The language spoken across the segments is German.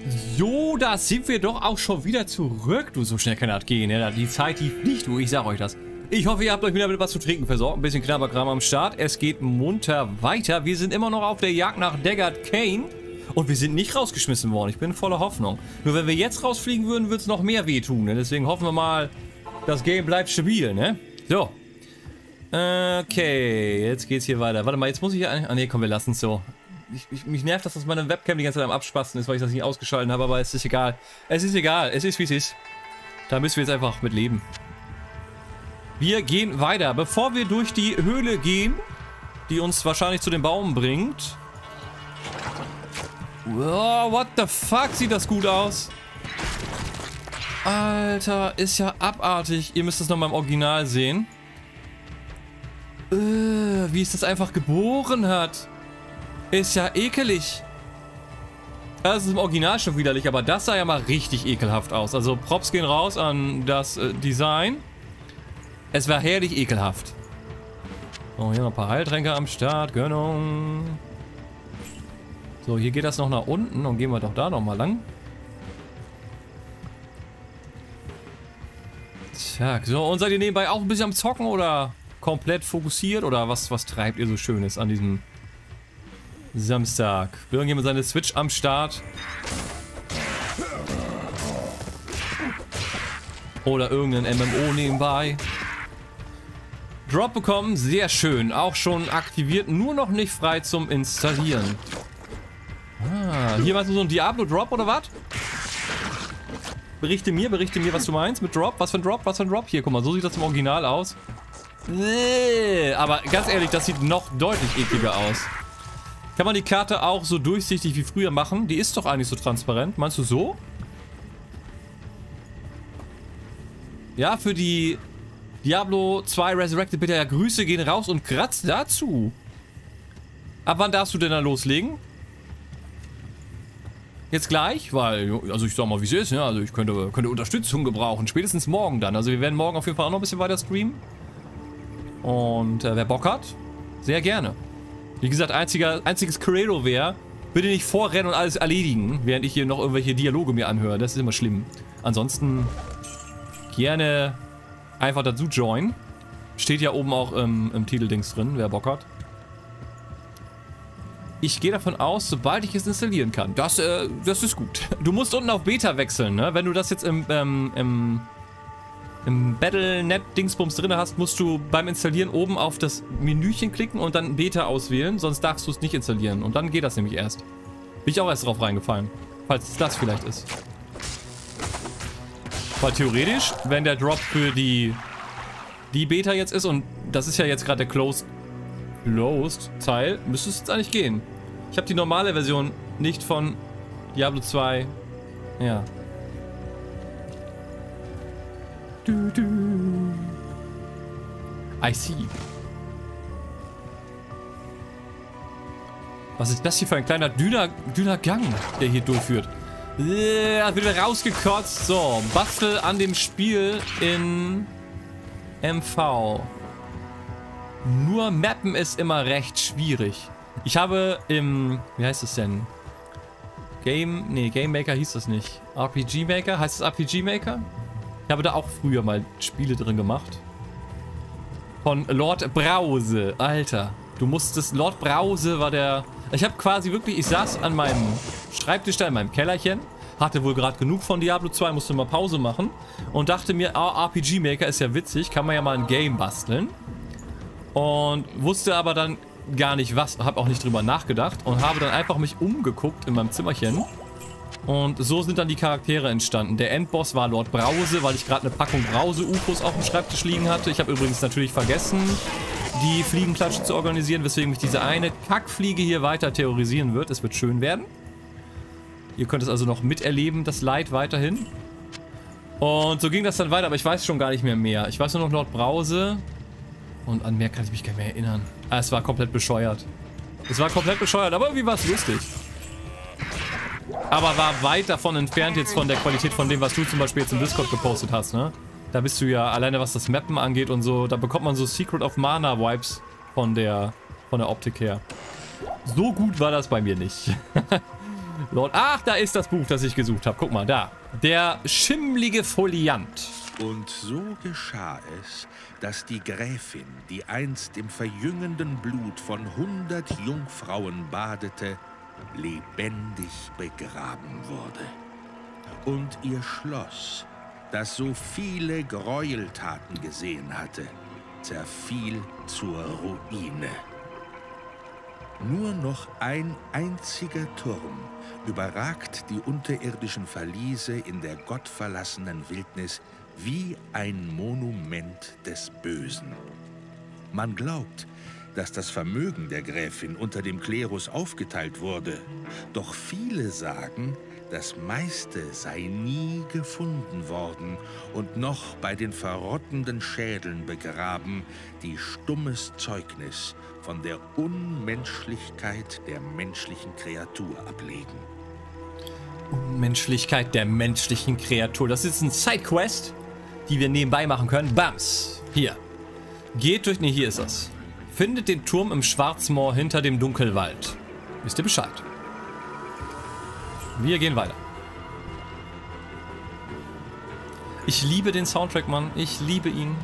So, da sind wir doch auch schon wieder zurück. Du, so schnell kann das gehen. Ja, die Zeit, die fliegt, du, ich sag euch das. Ich hoffe, ihr habt euch wieder mit was zu trinken versorgt. Ein bisschen Knabberkram am Start. Es geht munter weiter. Wir sind immer noch auf der Jagd nach Daggett Kane. Und wir sind nicht rausgeschmissen worden. Ich bin voller Hoffnung. Nur wenn wir jetzt rausfliegen würden, würde es noch mehr wehtun. Ne? Deswegen hoffen wir mal, das Game bleibt stabil, ne? So. Okay, jetzt geht's hier weiter. Warte mal, jetzt muss ich... Ah ne, komm, wir lassen es so. Mich nervt, dass meine Webcam die ganze Zeit am Abspasten ist, weil ich das nicht ausgeschaltet habe, aber es ist egal. Es ist egal, es ist wie es ist. Da müssen wir jetzt einfach mit leben. Wir gehen weiter. Bevor wir durch die Höhle gehen, die uns wahrscheinlich zu dem Baum bringt. Oh, what the fuck, sieht das gut aus. Alter, ist ja abartig. Ihr müsst es nochmal im Original sehen. Wie es das einfach geboren hat. Ist ja ekelig. Das ist im Original schon widerlich, aber das sah ja mal richtig ekelhaft aus. Also Props gehen raus an das Design. Es war herrlich ekelhaft. Oh, hier noch ein paar Heiltränke am Start. Gönnung. So, hier geht das noch nach unten und gehen wir doch da nochmal lang. Tja, so, und seid ihr nebenbei auch ein bisschen am Zocken oder komplett fokussiert? Oder was treibt ihr so Schönes an diesem Samstag? Irgendjemand seine Switch am Start? Oder irgendein MMO nebenbei? Drop bekommen, sehr schön. Auch schon aktiviert, nur noch nicht frei zum Installieren. Ah, hier war so ein Diablo-Drop oder was? Berichte mir, was du meinst mit Drop. Was für ein Drop, was für ein Drop? Hier, guck mal, so sieht das im Original aus. Aber ganz ehrlich, das sieht noch deutlich ekliger aus. Kann man die Karte auch so durchsichtig wie früher machen? Die ist doch eigentlich so transparent. Meinst du so? Ja, für die Diablo 2 Resurrected bitte ja Grüße gehen raus und Kratz dazu. Ab wann darfst du denn da loslegen? Jetzt gleich? Weil, also ich sag mal, wie es ist, ja. Also ich könnte Unterstützung gebrauchen. Spätestens morgen dann. Also wir werden morgen auf jeden Fall auch noch ein bisschen weiter streamen. Und wer Bock hat, sehr gerne. Wie gesagt, einziges Credo wäre, bitte nicht vorrennen und alles erledigen, während ich hier noch irgendwelche Dialoge mir anhöre. Das ist immer schlimm. Ansonsten gerne einfach dazu joinen. Steht ja oben auch im Titeldings drin, wer Bock hat. Ich gehe davon aus, sobald ich es installieren kann. Das ist gut. Du musst unten auf Beta wechseln, ne? Wenn du das jetzt im Battle.net-Dingsbums drin hast, musst du beim Installieren oben auf das Menüchen klicken und dann Beta auswählen, sonst darfst du es nicht installieren. Und dann geht das nämlich erst. Bin ich auch erst drauf reingefallen. Falls es das vielleicht ist. Weil theoretisch, wenn der Drop für die Beta jetzt ist, und das ist ja jetzt gerade der Closed Teil, müsste es jetzt eigentlich gehen. Ich habe die normale Version nicht von Diablo 2. Ja. I see. Was ist das hier für ein kleiner dünner Gang, der hier durchführt? Wird wieder rausgekotzt. So, bastel an dem Spiel in MV. Nur Mappen ist immer recht schwierig. Ich habe im... Wie heißt es denn? Game Maker hieß das nicht. RPG Maker? Heißt es RPG Maker? Ich habe da auch früher mal Spiele drin gemacht. Von Lord Brause. Alter, du musstest... Lord Brause war der... Ich habe quasi wirklich... Ich saß an meinem Schreibtisch da in meinem Kellerchen. Hatte wohl gerade genug von Diablo 2, musste mal Pause machen. Und dachte mir, RPG Maker ist ja witzig. Kann man ja mal ein Game basteln. Und wusste aber dann gar nicht was. Habe auch nicht drüber nachgedacht. Und habe dann einfach mich umgeguckt in meinem Zimmerchen. Und so sind dann die Charaktere entstanden. Der Endboss war Lord Brause, weil ich gerade eine Packung Brause-Ufos auf dem Schreibtisch liegen hatte. Ich habe übrigens natürlich vergessen, die Fliegenklatsche zu organisieren, weswegen mich diese eine Kackfliege hier weiter terrorisieren wird. Es wird schön werden. Ihr könnt es also noch miterleben, das Leid weiterhin. Und so ging das dann weiter, aber ich weiß schon gar nicht mehr. Ich weiß nur noch Lord Brause. Und an mehr kann ich mich gar nicht mehr erinnern. Es war komplett bescheuert. Aber irgendwie war es lustig. Aber war weit davon entfernt jetzt von der Qualität von dem, was du zum Beispiel jetzt im Discord gepostet hast, ne? Da bist du ja, alleine was das Mappen angeht und so, da bekommt man so Secret of Mana Vibes von der Optik her. So gut war das bei mir nicht. Lord. Ach, da ist das Buch, das ich gesucht habe. Guck mal, da. Der schimmlige Foliant. Und so geschah es, dass die Gräfin, die einst im verjüngenden Blut von 100 Jungfrauen badete, lebendig begraben wurde. Und ihr Schloss, das so viele Gräueltaten gesehen hatte, zerfiel zur Ruine. Nur noch ein einziger Turm überragt die unterirdischen Verliese in der gottverlassenen Wildnis wie ein Monument des Bösen. Man glaubt, dass das Vermögen der Gräfin unter dem Klerus aufgeteilt wurde. Doch viele sagen, das meiste sei nie gefunden worden und noch bei den verrottenden Schädeln begraben, die stummes Zeugnis von der Unmenschlichkeit der menschlichen Kreatur ablegen. Unmenschlichkeit der menschlichen Kreatur. Das ist ein Sidequest, die wir nebenbei machen können. Bams. Hier. Geht durch... Ne, hier ist das. Findet den Turm im Schwarzmoor hinter dem Dunkelwald. Wisst ihr Bescheid? Wir gehen weiter. Ich liebe den Soundtrack, Mann. Ich liebe ihn.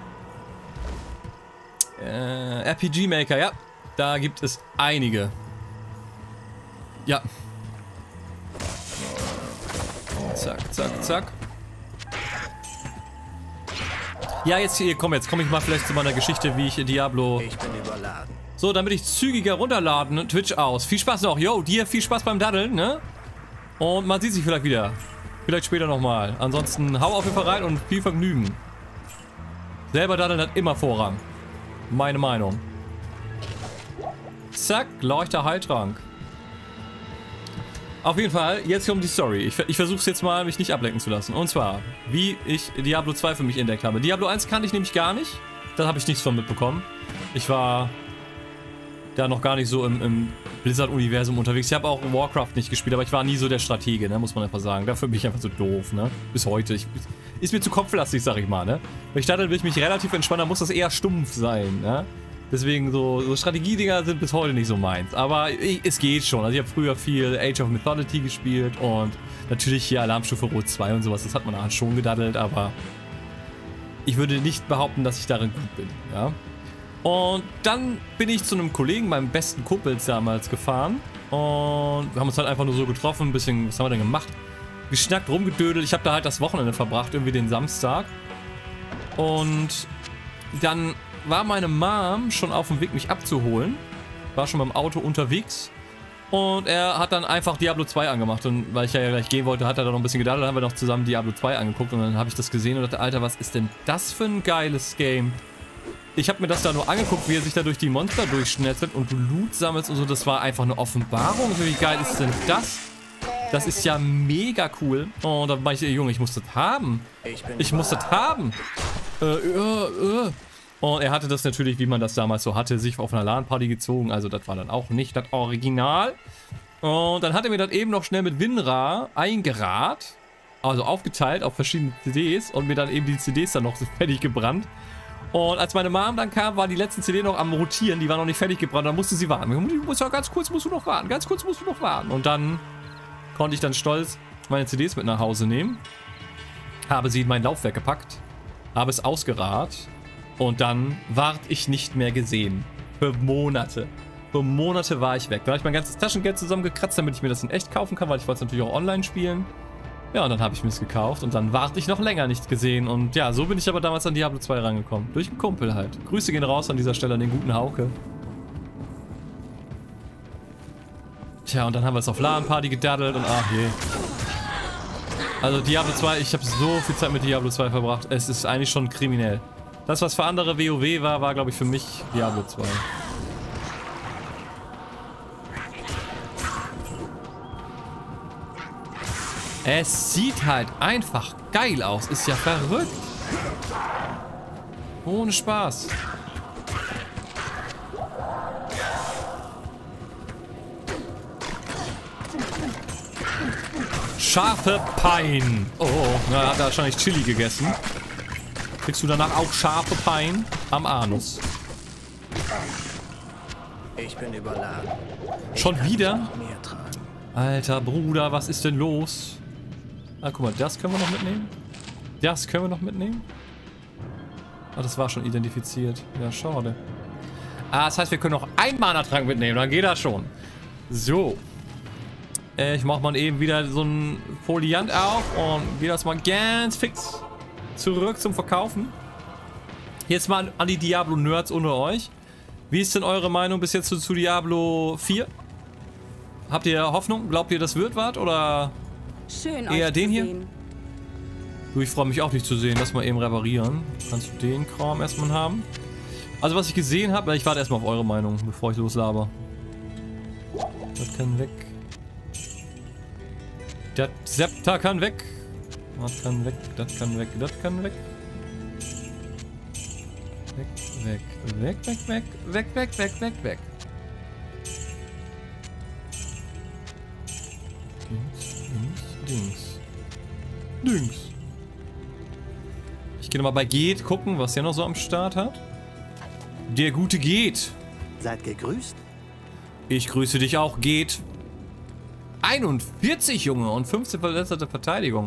RPG Maker, ja. Da gibt es einige. Ja. Zack, zack, zack. Ja, jetzt komme ich mal vielleicht zu meiner Geschichte, wie ich Diablo... Ich bin überladen. So, damit ich zügiger runterladen, Twitch aus. Viel Spaß noch. Yo, dir viel Spaß beim Daddeln, ne? Und man sieht sich vielleicht wieder. Vielleicht später nochmal. Ansonsten hau auf jeden Fall rein und viel Vergnügen. Selber daddeln hat immer Vorrang. Meine Meinung. Zack, Leuchter Heiltrank. Auf jeden Fall, jetzt kommt die Story. Ich versuche es jetzt mal, mich nicht ablenken zu lassen. Und zwar, wie ich Diablo 2 für mich entdeckt habe. Diablo 1 kannte ich nämlich gar nicht. Da habe ich nichts von mitbekommen. Ich war da noch gar nicht so im Blizzard-Universum unterwegs. Ich habe auch Warcraft nicht gespielt, aber ich war nie so der Stratege, ne, muss man einfach sagen. Dafür bin ich einfach so doof, ne? Bis heute. Ist mir zu kopflastig, sag ich mal, ne? Weil ich dachte, will ich mich relativ entspannen, dann muss das eher stumpf sein, ne? Deswegen so Strategiedinger sind bis heute nicht so meins. Aber es geht schon. Also ich habe früher viel Age of Mythology gespielt und natürlich hier Alarmstufe Rot 2 und sowas. Das hat man auch schon gedaddelt, aber ich würde nicht behaupten, dass ich darin gut bin, ja? Und dann bin ich zu einem Kollegen, meinem besten Kumpel damals, gefahren. Und wir haben uns halt einfach nur so getroffen, ein bisschen, was haben wir denn gemacht? Geschnackt, rumgedödelt. Ich habe da halt das Wochenende verbracht, irgendwie den Samstag. Und dann war meine Mom schon auf dem Weg, mich abzuholen. War schon beim Auto unterwegs. Und er hat dann einfach Diablo 2 angemacht. Und weil ich ja gleich gehen wollte, hat er dann noch ein bisschen gedaddelt. Dann haben wir noch zusammen Diablo 2 angeguckt. Und dann habe ich das gesehen und dachte, Alter, was ist denn das für ein geiles Game? Ich habe mir das da nur angeguckt, wie er sich da durch die Monster durchschnetzelt und du Loot sammelst und so. Das war einfach eine Offenbarung. Wie geil ist denn das? Das ist ja mega cool. Und da war ich, Junge, ich muss das haben. Ich muss das haben. Und er hatte das natürlich, wie man das damals so hatte, sich auf einer LAN-Party gezogen. Also das war dann auch nicht das Original. Und dann hat er mir das eben noch schnell mit WinRAR eingerahrt. Also aufgeteilt auf verschiedene CDs. Und mir dann eben die CDs dann noch fertig gebrannt. Und als meine Mom dann kam, war die letzten CD noch am Rotieren. Die war noch nicht fertig gebrannt. Dann musste sie warten. Ich muss ja ganz kurz, musst du noch warten. Ganz kurz musst du noch warten. Und dann konnte ich dann stolz meine CDs mit nach Hause nehmen. Habe sie in mein Laufwerk gepackt. Habe es ausgerahrt. Und dann ward ich nicht mehr gesehen. Für Monate. Für Monate war ich weg. Da habe ich mein ganzes Taschengeld zusammengekratzt, damit ich mir das in echt kaufen kann, weil ich wollte es natürlich auch online spielen. Ja, und dann habe ich mir es gekauft und dann ward ich noch länger nicht gesehen. Und ja, so bin ich aber damals an Diablo 2 rangekommen. Durch einen Kumpel halt. Grüße gehen raus an dieser Stelle an den guten Hauke. Tja, und dann haben wir es auf LAN-Party gedaddelt und ach je. Also Diablo 2, ich habe so viel Zeit mit Diablo 2 verbracht. Es ist eigentlich schon kriminell. Das, was für andere WoW war, war glaube ich für mich Diablo 2. Es sieht halt einfach geil aus. Ist ja verrückt. Ohne Spaß. Scharfe Pein. Oh, na, hat er wahrscheinlich Chili gegessen. Kriegst du danach auch scharfe Pein am Anus. Ich bin überladen. Schon wieder? Alter Bruder, was ist denn los? Ah, guck mal, das können wir noch mitnehmen. Das können wir noch mitnehmen. Ah, das war schon identifiziert. Ja, schade. Ah, das heißt, wir können noch einen Mana-Trank mitnehmen, dann geht das schon. So. Ich mach mal eben wieder so ein Foliant auf und gehe das mal ganz fix zurück zum Verkaufen. Jetzt mal an die Diablo-Nerds unter euch. Wie ist denn eure Meinung bis jetzt zu Diablo 4? Habt ihr Hoffnung? Glaubt ihr, das wird was? Oder schön eher euch den zu hier? sehen. Du, ich freue mich auch, dich zu sehen. Lass mal eben reparieren. Kannst du den Kram erstmal haben? Also, was ich gesehen habe, ich warte erstmal auf eure Meinung, bevor ich loslaber. Das kann weg. Das Scepter kann weg. Das kann weg, das kann weg, das kann weg. Weg, weg, weg, weg, weg, weg, weg, weg, weg, weg. Dings. Ich gehe nochmal bei Geht gucken, was der noch so am Start hat. Der gute Geht. Seid gegrüßt. Ich grüße dich auch, Geht. 41, Junge, und 15 verletzte Verteidigung.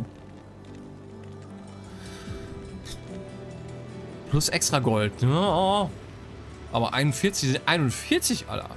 Plus extra Gold. Ja. Aber 41 sind 41, Alter.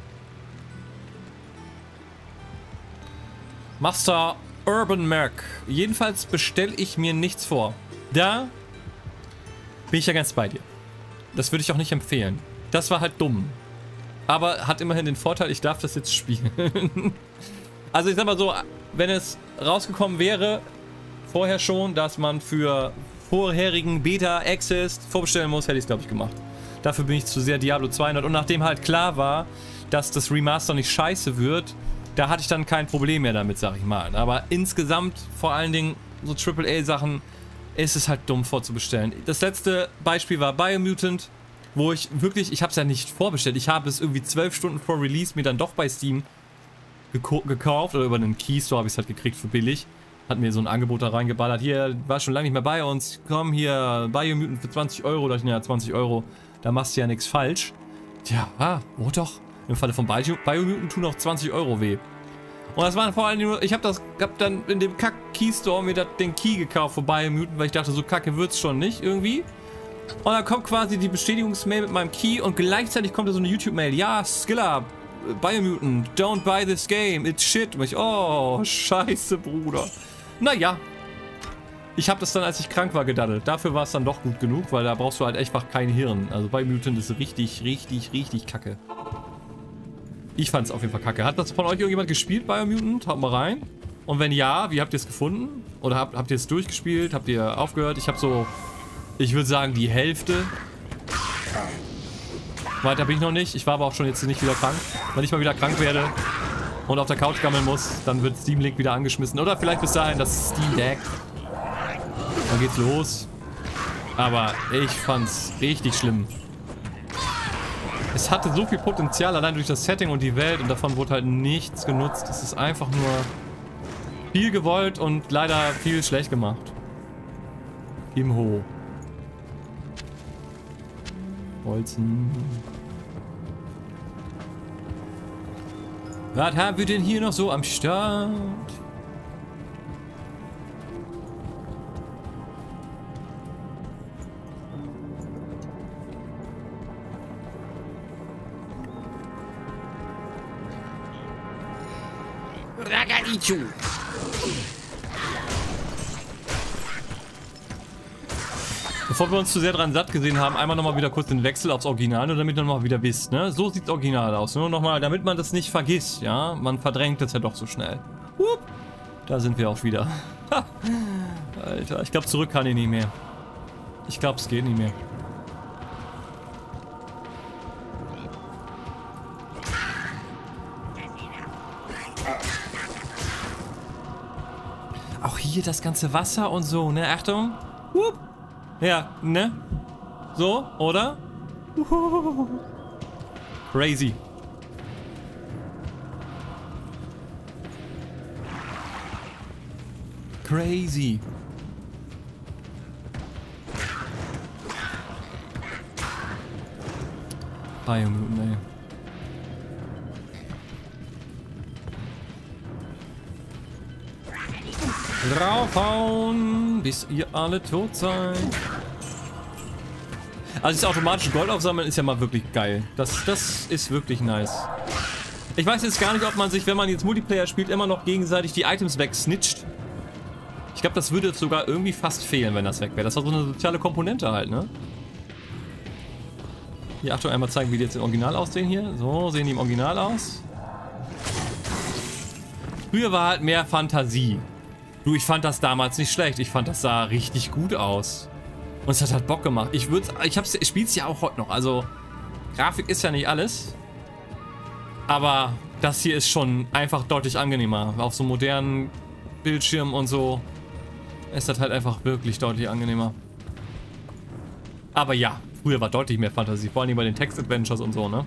Master Urban Merc. Jedenfalls bestelle ich mir nichts vor. Da bin ich ja ganz bei dir. Das würde ich auch nicht empfehlen. Das war halt dumm. Aber hat immerhin den Vorteil, ich darf das jetzt spielen. Also ich sag mal so, wenn es rausgekommen wäre, vorher schon, dass man für vorherigen Beta-Access vorbestellen muss, hätte ich es glaube ich gemacht. Dafür bin ich zu sehr Diablo 200 und nachdem halt klar war, dass das Remaster nicht scheiße wird, da hatte ich dann kein Problem mehr damit, sag ich mal. Aber insgesamt, vor allen Dingen so AAA-Sachen, ist es halt dumm vorzubestellen. Das letzte Beispiel war Biomutant, wo ich wirklich, ich habe es ja nicht vorbestellt, ich habe es irgendwie 12 Stunden vor Release mir dann doch bei Steam gekauft oder über einen Keystore habe ich es halt gekriegt für billig. Hat mir so ein Angebot da reingeballert. Hier, war schon lange nicht mehr bei uns. Komm hier, Biomutant für 20 Euro. Da ich, naja, 20 Euro, da machst du ja nichts falsch. Tja, oh doch. Im Falle von Biomutant tun auch 20 Euro weh. Und das waren vor allem nur, ich hab dann in dem Kack-Keystore mir den Key gekauft von Biomutant, weil ich dachte, so kacke wird's schon nicht irgendwie. Und dann kommt quasi die Bestätigungsmail mit meinem Key und gleichzeitig kommt da so eine YouTube-Mail. Ja, Skiller, Biomutant, don't buy this game, it's shit. Und ich, oh, scheiße, Bruder. Naja. Ich habe das dann, als ich krank war, gedaddelt. Dafür war es dann doch gut genug, weil da brauchst du halt einfach kein Hirn. Also Biomutant ist richtig, richtig, richtig kacke. Ich fand es auf jeden Fall kacke. Hat das von euch irgendjemand gespielt, Biomutant? Haut mal rein. Und wenn ja, wie habt ihr es gefunden? Oder habt ihr es durchgespielt? Habt ihr aufgehört? Ich habe so, ich würde sagen, die Hälfte. Weiter bin ich noch nicht. Ich war aber auch schon jetzt nicht wieder krank. Wenn ich mal wieder krank werde und auf der Couch gammeln muss, dann wird Steam Link wieder angeschmissen. Oder vielleicht bis dahin das Steam Deck. Dann geht's los. Aber ich fand's richtig schlimm. Es hatte so viel Potenzial, allein durch das Setting und die Welt, und davon wurde halt nichts genutzt. Es ist einfach nur viel gewollt und leider viel schlecht gemacht. Im Ho. Bolzen. Was haben wir denn hier noch so am Start? Ragadichu. Bevor wir uns zu sehr dran satt gesehen haben, einmal nochmal wieder kurz den Wechsel aufs Original, nur damit ihr nochmal wieder wisst, ne? So sieht's Original aus. Nur nochmal, damit man das nicht vergisst, ja? Man verdrängt das ja doch so schnell. Hup. Da sind wir auch wieder. Alter, ich glaube, zurück kann ich nicht mehr. Ich glaube, es geht nicht mehr. Auch hier das ganze Wasser und so, ne? Achtung. Hup. Ja, ne? So, oder? Crazy. Crazy. Biomutant, ey. Draufhauen, bis ihr alle tot seid. Also das automatische Gold aufsammeln ist ja mal wirklich geil. Das ist wirklich nice. Ich weiß jetzt gar nicht, ob man sich, wenn man jetzt Multiplayer spielt, immer noch gegenseitig die Items wegsnitcht. Ich glaube, das würde jetzt sogar irgendwie fast fehlen, wenn das weg wäre. Das war so eine soziale Komponente halt, ne? Hier, Achtung, einmal zeigen, wie die jetzt im Original aussehen hier. So, sehen die im Original aus. Früher war halt mehr Fantasie. Du, ich fand das damals nicht schlecht. Ich fand, das sah richtig gut aus. Und es hat halt Bock gemacht. Ich spiele es ja auch heute noch. Also, Grafik ist ja nicht alles. Aber das hier ist schon einfach deutlich angenehmer. Auf so modernen Bildschirmen und so ist das halt einfach wirklich deutlich angenehmer. Aber ja, früher war deutlich mehr Fantasie. Vor allem bei den Text-Adventures und so, ne?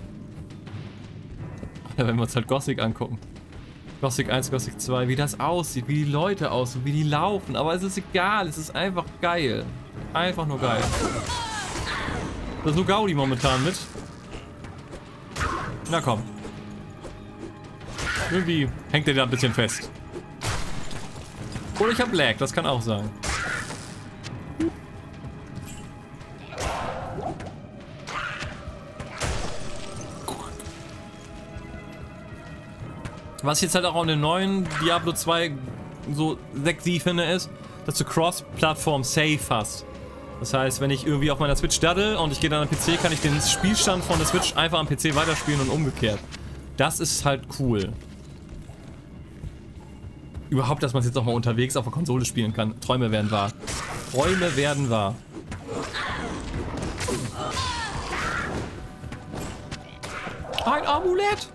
Ja, wenn wir uns halt Gothic angucken. Gothic 1, Gothic 2, wie das aussieht, wie die Leute aussehen, wie die laufen. Aber es ist egal, es ist einfach geil. Einfach nur geil. Da ist nur Gaudi momentan mit. Na komm. Irgendwie hängt der da ein bisschen fest. Oder ich hab Lag, das kann auch sein. Was ich jetzt halt auch an den neuen Diablo 2 so sexy finde, ist, dass du Cross-Plattform Save hast. Das heißt, wenn ich irgendwie auf meiner Switch daddel und ich gehe dann am PC, kann ich den Spielstand von der Switch einfach am PC weiterspielen und umgekehrt. Das ist halt cool. Überhaupt, dass man es jetzt auch mal unterwegs auf der Konsole spielen kann. Träume werden wahr. Träume werden wahr. Ein Amulett!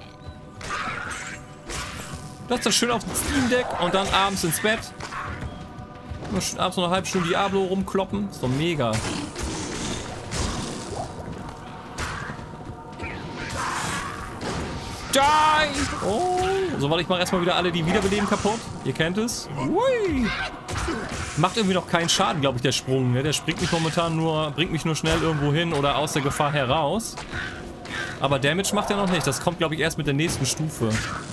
Das ist dann schön auf dem Steam Deck und dann abends ins Bett. Abends noch eine halbe Stunde Diablo rumkloppen. Ist doch mega. Die! Oh! So, warte, ich mache erstmal wieder alle die Wiederbeleben kaputt. Ihr kennt es. Ui! Macht irgendwie noch keinen Schaden, glaube ich, der Sprung. Ne? Der springt mich momentan nur, bringt mich nur schnell irgendwo hin oder aus der Gefahr heraus. Aber Damage macht er noch nicht. Das kommt, glaube ich, erst mit der nächsten Stufe.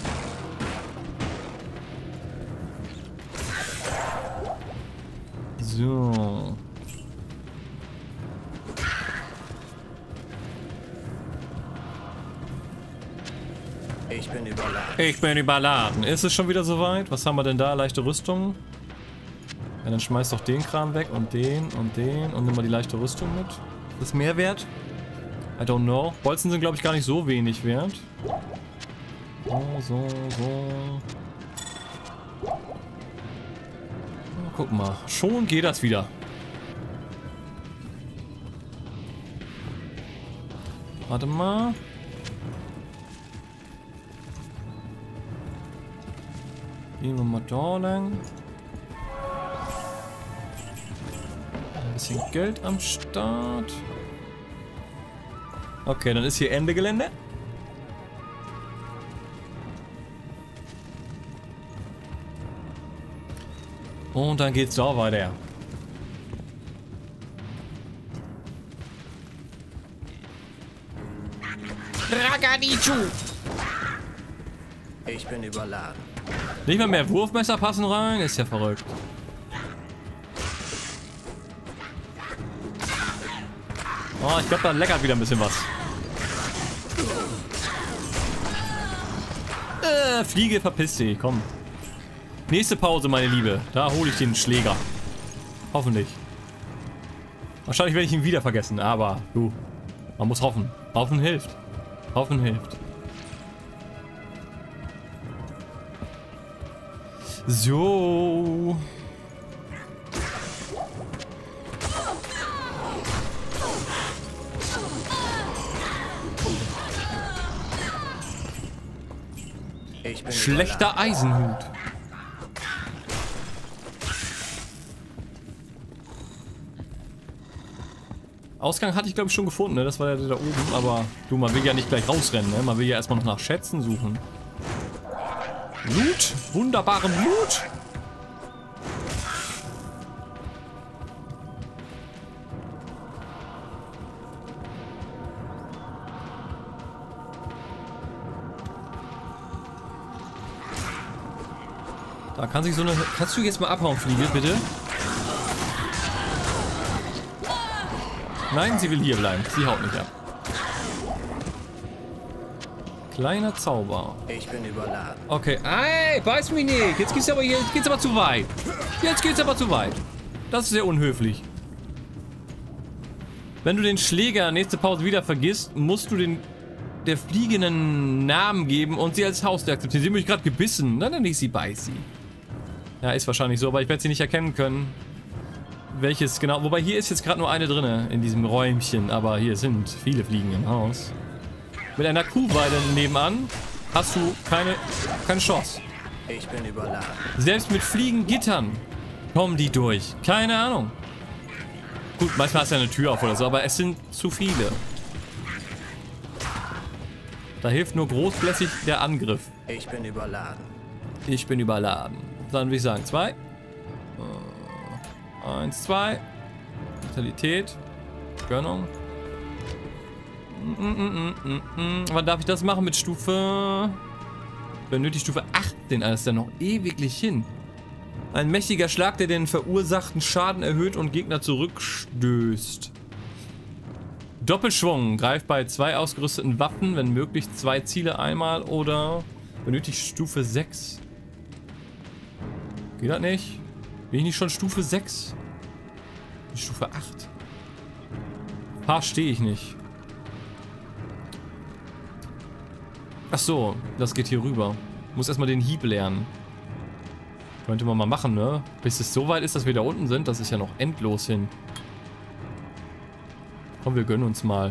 So. Ich bin überladen. Ich bin überladen. Ist es schon wieder soweit? Was haben wir denn da? Leichte Rüstung. Ja, dann schmeiß doch den Kram weg und den und den und nimm mal die leichte Rüstung mit. Ist das mehr wert? I don't know. Bolzen sind, glaube ich, gar nicht so wenig wert. So. Guck mal, schon geht das wieder. Warte mal. Gehen wir mal da lang. Ein bisschen Geld am Start. Okay, dann ist hier Ende Gelände. Und dann geht's da weiter. Ragadichu! Ich bin überladen. Nicht mal mehr Wurfmesser passen rein? Ist ja verrückt. Oh, ich glaube, da leckert wieder ein bisschen was. Fliege, verpiss dich, komm. Nächste Pause, meine Liebe. Da hole ich den Schläger. Hoffentlich. Wahrscheinlich werde ich ihn wieder vergessen, aber du, man muss hoffen. Hoffen hilft. Hoffen hilft. So. Ich bin Schlechter Eisenhut. Ausgang hatte ich, glaube ich, schon gefunden, ne? Das war ja der da oben, aber du, man will ja nicht gleich rausrennen, ne? Man will ja erstmal noch nach Schätzen suchen. Loot! Wunderbaren Loot! Da kann sich so eine... Kannst du jetzt mal abhauen, Fliege, bitte? Nein, sie will hier bleiben. Sie haut nicht ab. Kleiner Zauber. Ich bin überladen. Okay. Ey, beiß mich nicht. Jetzt geht's aber zu weit. Jetzt geht's aber zu weit. Das ist sehr unhöflich. Wenn du den Schläger nächste Pause wieder vergisst, musst du der Fliege einen Namen geben und sie als Haustier akzeptieren. Sie hat mich gerade gebissen. Dann nenne ich sie Beißi. Ja, ist wahrscheinlich so, aber ich werde sie nicht erkennen können. Welches genau. Wobei hier ist jetzt gerade nur eine drin in diesem Räumchen. Aber hier sind viele Fliegen im Haus. Mit einer Kuhweide nebenan hast du keine Chance. Ich bin überladen. Selbst mit Fliegengittern kommen die durch. Keine Ahnung. Gut, manchmal hast du ja eine Tür auf oder so, aber es sind zu viele. Da hilft nur großflächig der Angriff. Ich bin überladen. Ich bin überladen. Dann würde ich sagen 2. 1, 2. Vitalität. Gönnung. Wann darf ich das machen mit Stufe... Benötigt Stufe 18. Das ist ja noch ewiglich hin. Ein mächtiger Schlag, der den verursachten Schaden erhöht und Gegner zurückstößt. Doppelschwung. Greift bei 2 ausgerüsteten Waffen, wenn möglich 2 Ziele einmal oder benötigt Stufe 6. Geht das nicht? Bin ich nicht schon Stufe 6? Stufe 8. Verstehe ich nicht. Ach so, das geht hier rüber. Muss erstmal den Hieb lernen. Könnte man mal machen, ne? Bis es so weit ist, dass wir da unten sind, das ist ja noch endlos hin. Komm, wir gönnen uns mal.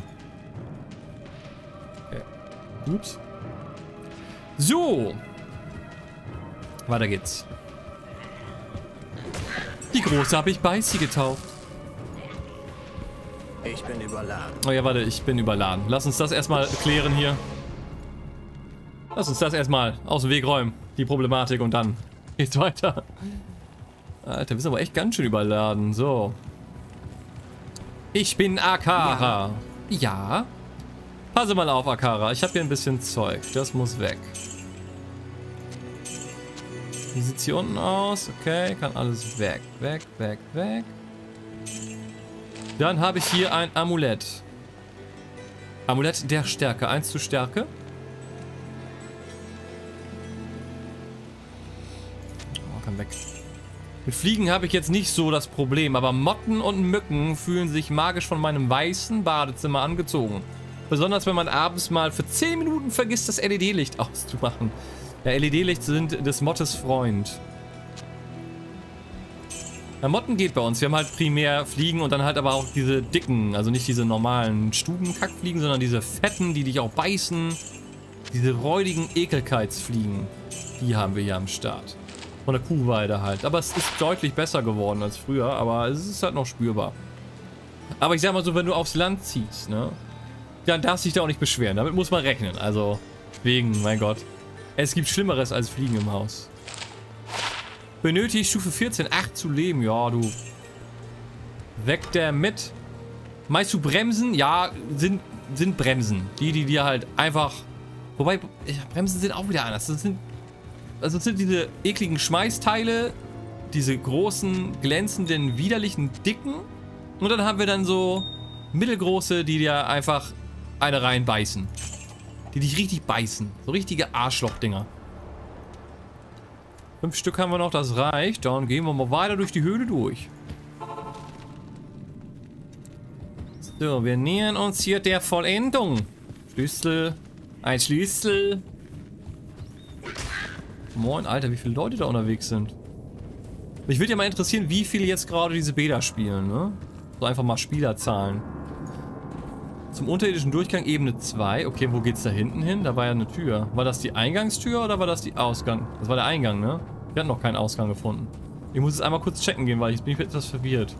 Okay. Ups. So. Weiter geht's. Die Große habe ich Beißi getauft. Ich bin überladen. Oh ja, warte, ich bin überladen. Lass uns das erstmal klären hier. Lass uns das erstmal aus dem Weg räumen. Die Problematik und dann geht's weiter. Alter, wir sind aber echt ganz schön überladen. So. Ich bin Akara. Ja. Passe mal auf, Akara. Ich habe hier ein bisschen Zeug. Das muss weg. Wie sieht's hier unten aus? Okay, kann alles weg. Weg, weg, weg. Dann habe ich hier ein Amulett. Amulett der Stärke. 1 zu Stärke. Oh, kann weg. Mit Fliegen habe ich jetzt nicht so das Problem, aber Motten und Mücken fühlen sich magisch von meinem weißen Badezimmer angezogen. Besonders wenn man abends mal für 10 Minuten vergisst, das LED-Licht auszumachen. Ja, LED-Licht sind des Mottes Freund. Ja, Motten geht bei uns. Wir haben halt primär Fliegen und dann halt aber auch diese dicken, also nicht diese normalen Stubenkackfliegen, sondern diese fetten, die dich auch beißen. Diese räudigen Ekelkeitsfliegen. Die haben wir hier am Start. Von der Kuhweide halt. Aber es ist deutlich besser geworden als früher, aber es ist halt noch spürbar. Aber ich sag mal so, wenn du aufs Land ziehst, ne? Dann darfst du dich da auch nicht beschweren. Damit muss man rechnen. Also, wegen, mein Gott. Es gibt Schlimmeres als Fliegen im Haus. Benötigt Stufe 14, 8 zu leben. Ja, du. Weg damit. Meinst du Bremsen? Ja, sind Bremsen. Die dir halt einfach... Wobei, ja, Bremsen sind auch wieder anders. Das sind diese ekligen Schmeißteile. Diese großen, glänzenden, widerlichen, dicken. Und dann haben wir dann so mittelgroße, die dir einfach eine reinbeißen. Die dich richtig beißen. So richtige Arschlochdinger. 5 Stück haben wir noch, das reicht. Dann gehen wir mal weiter durch die Höhle durch. So, wir nähern uns hier der Vollendung. Schlüssel. Ein Schlüssel. Moin, Alter, wie viele Leute da unterwegs sind. Mich würde ja mal interessieren, wie viele jetzt gerade diese Beta spielen, ne? So einfach mal Spielerzahlen. Zum unterirdischen Durchgang Ebene 2. Okay, wo geht's da hinten hin? Da war ja eine Tür. War das die Eingangstür oder war das die Ausgang? Das war der Eingang, ne? Wir hatten noch keinen Ausgang gefunden. Ich muss jetzt einmal kurz checken gehen, weil jetzt bin ich etwas verwirrt.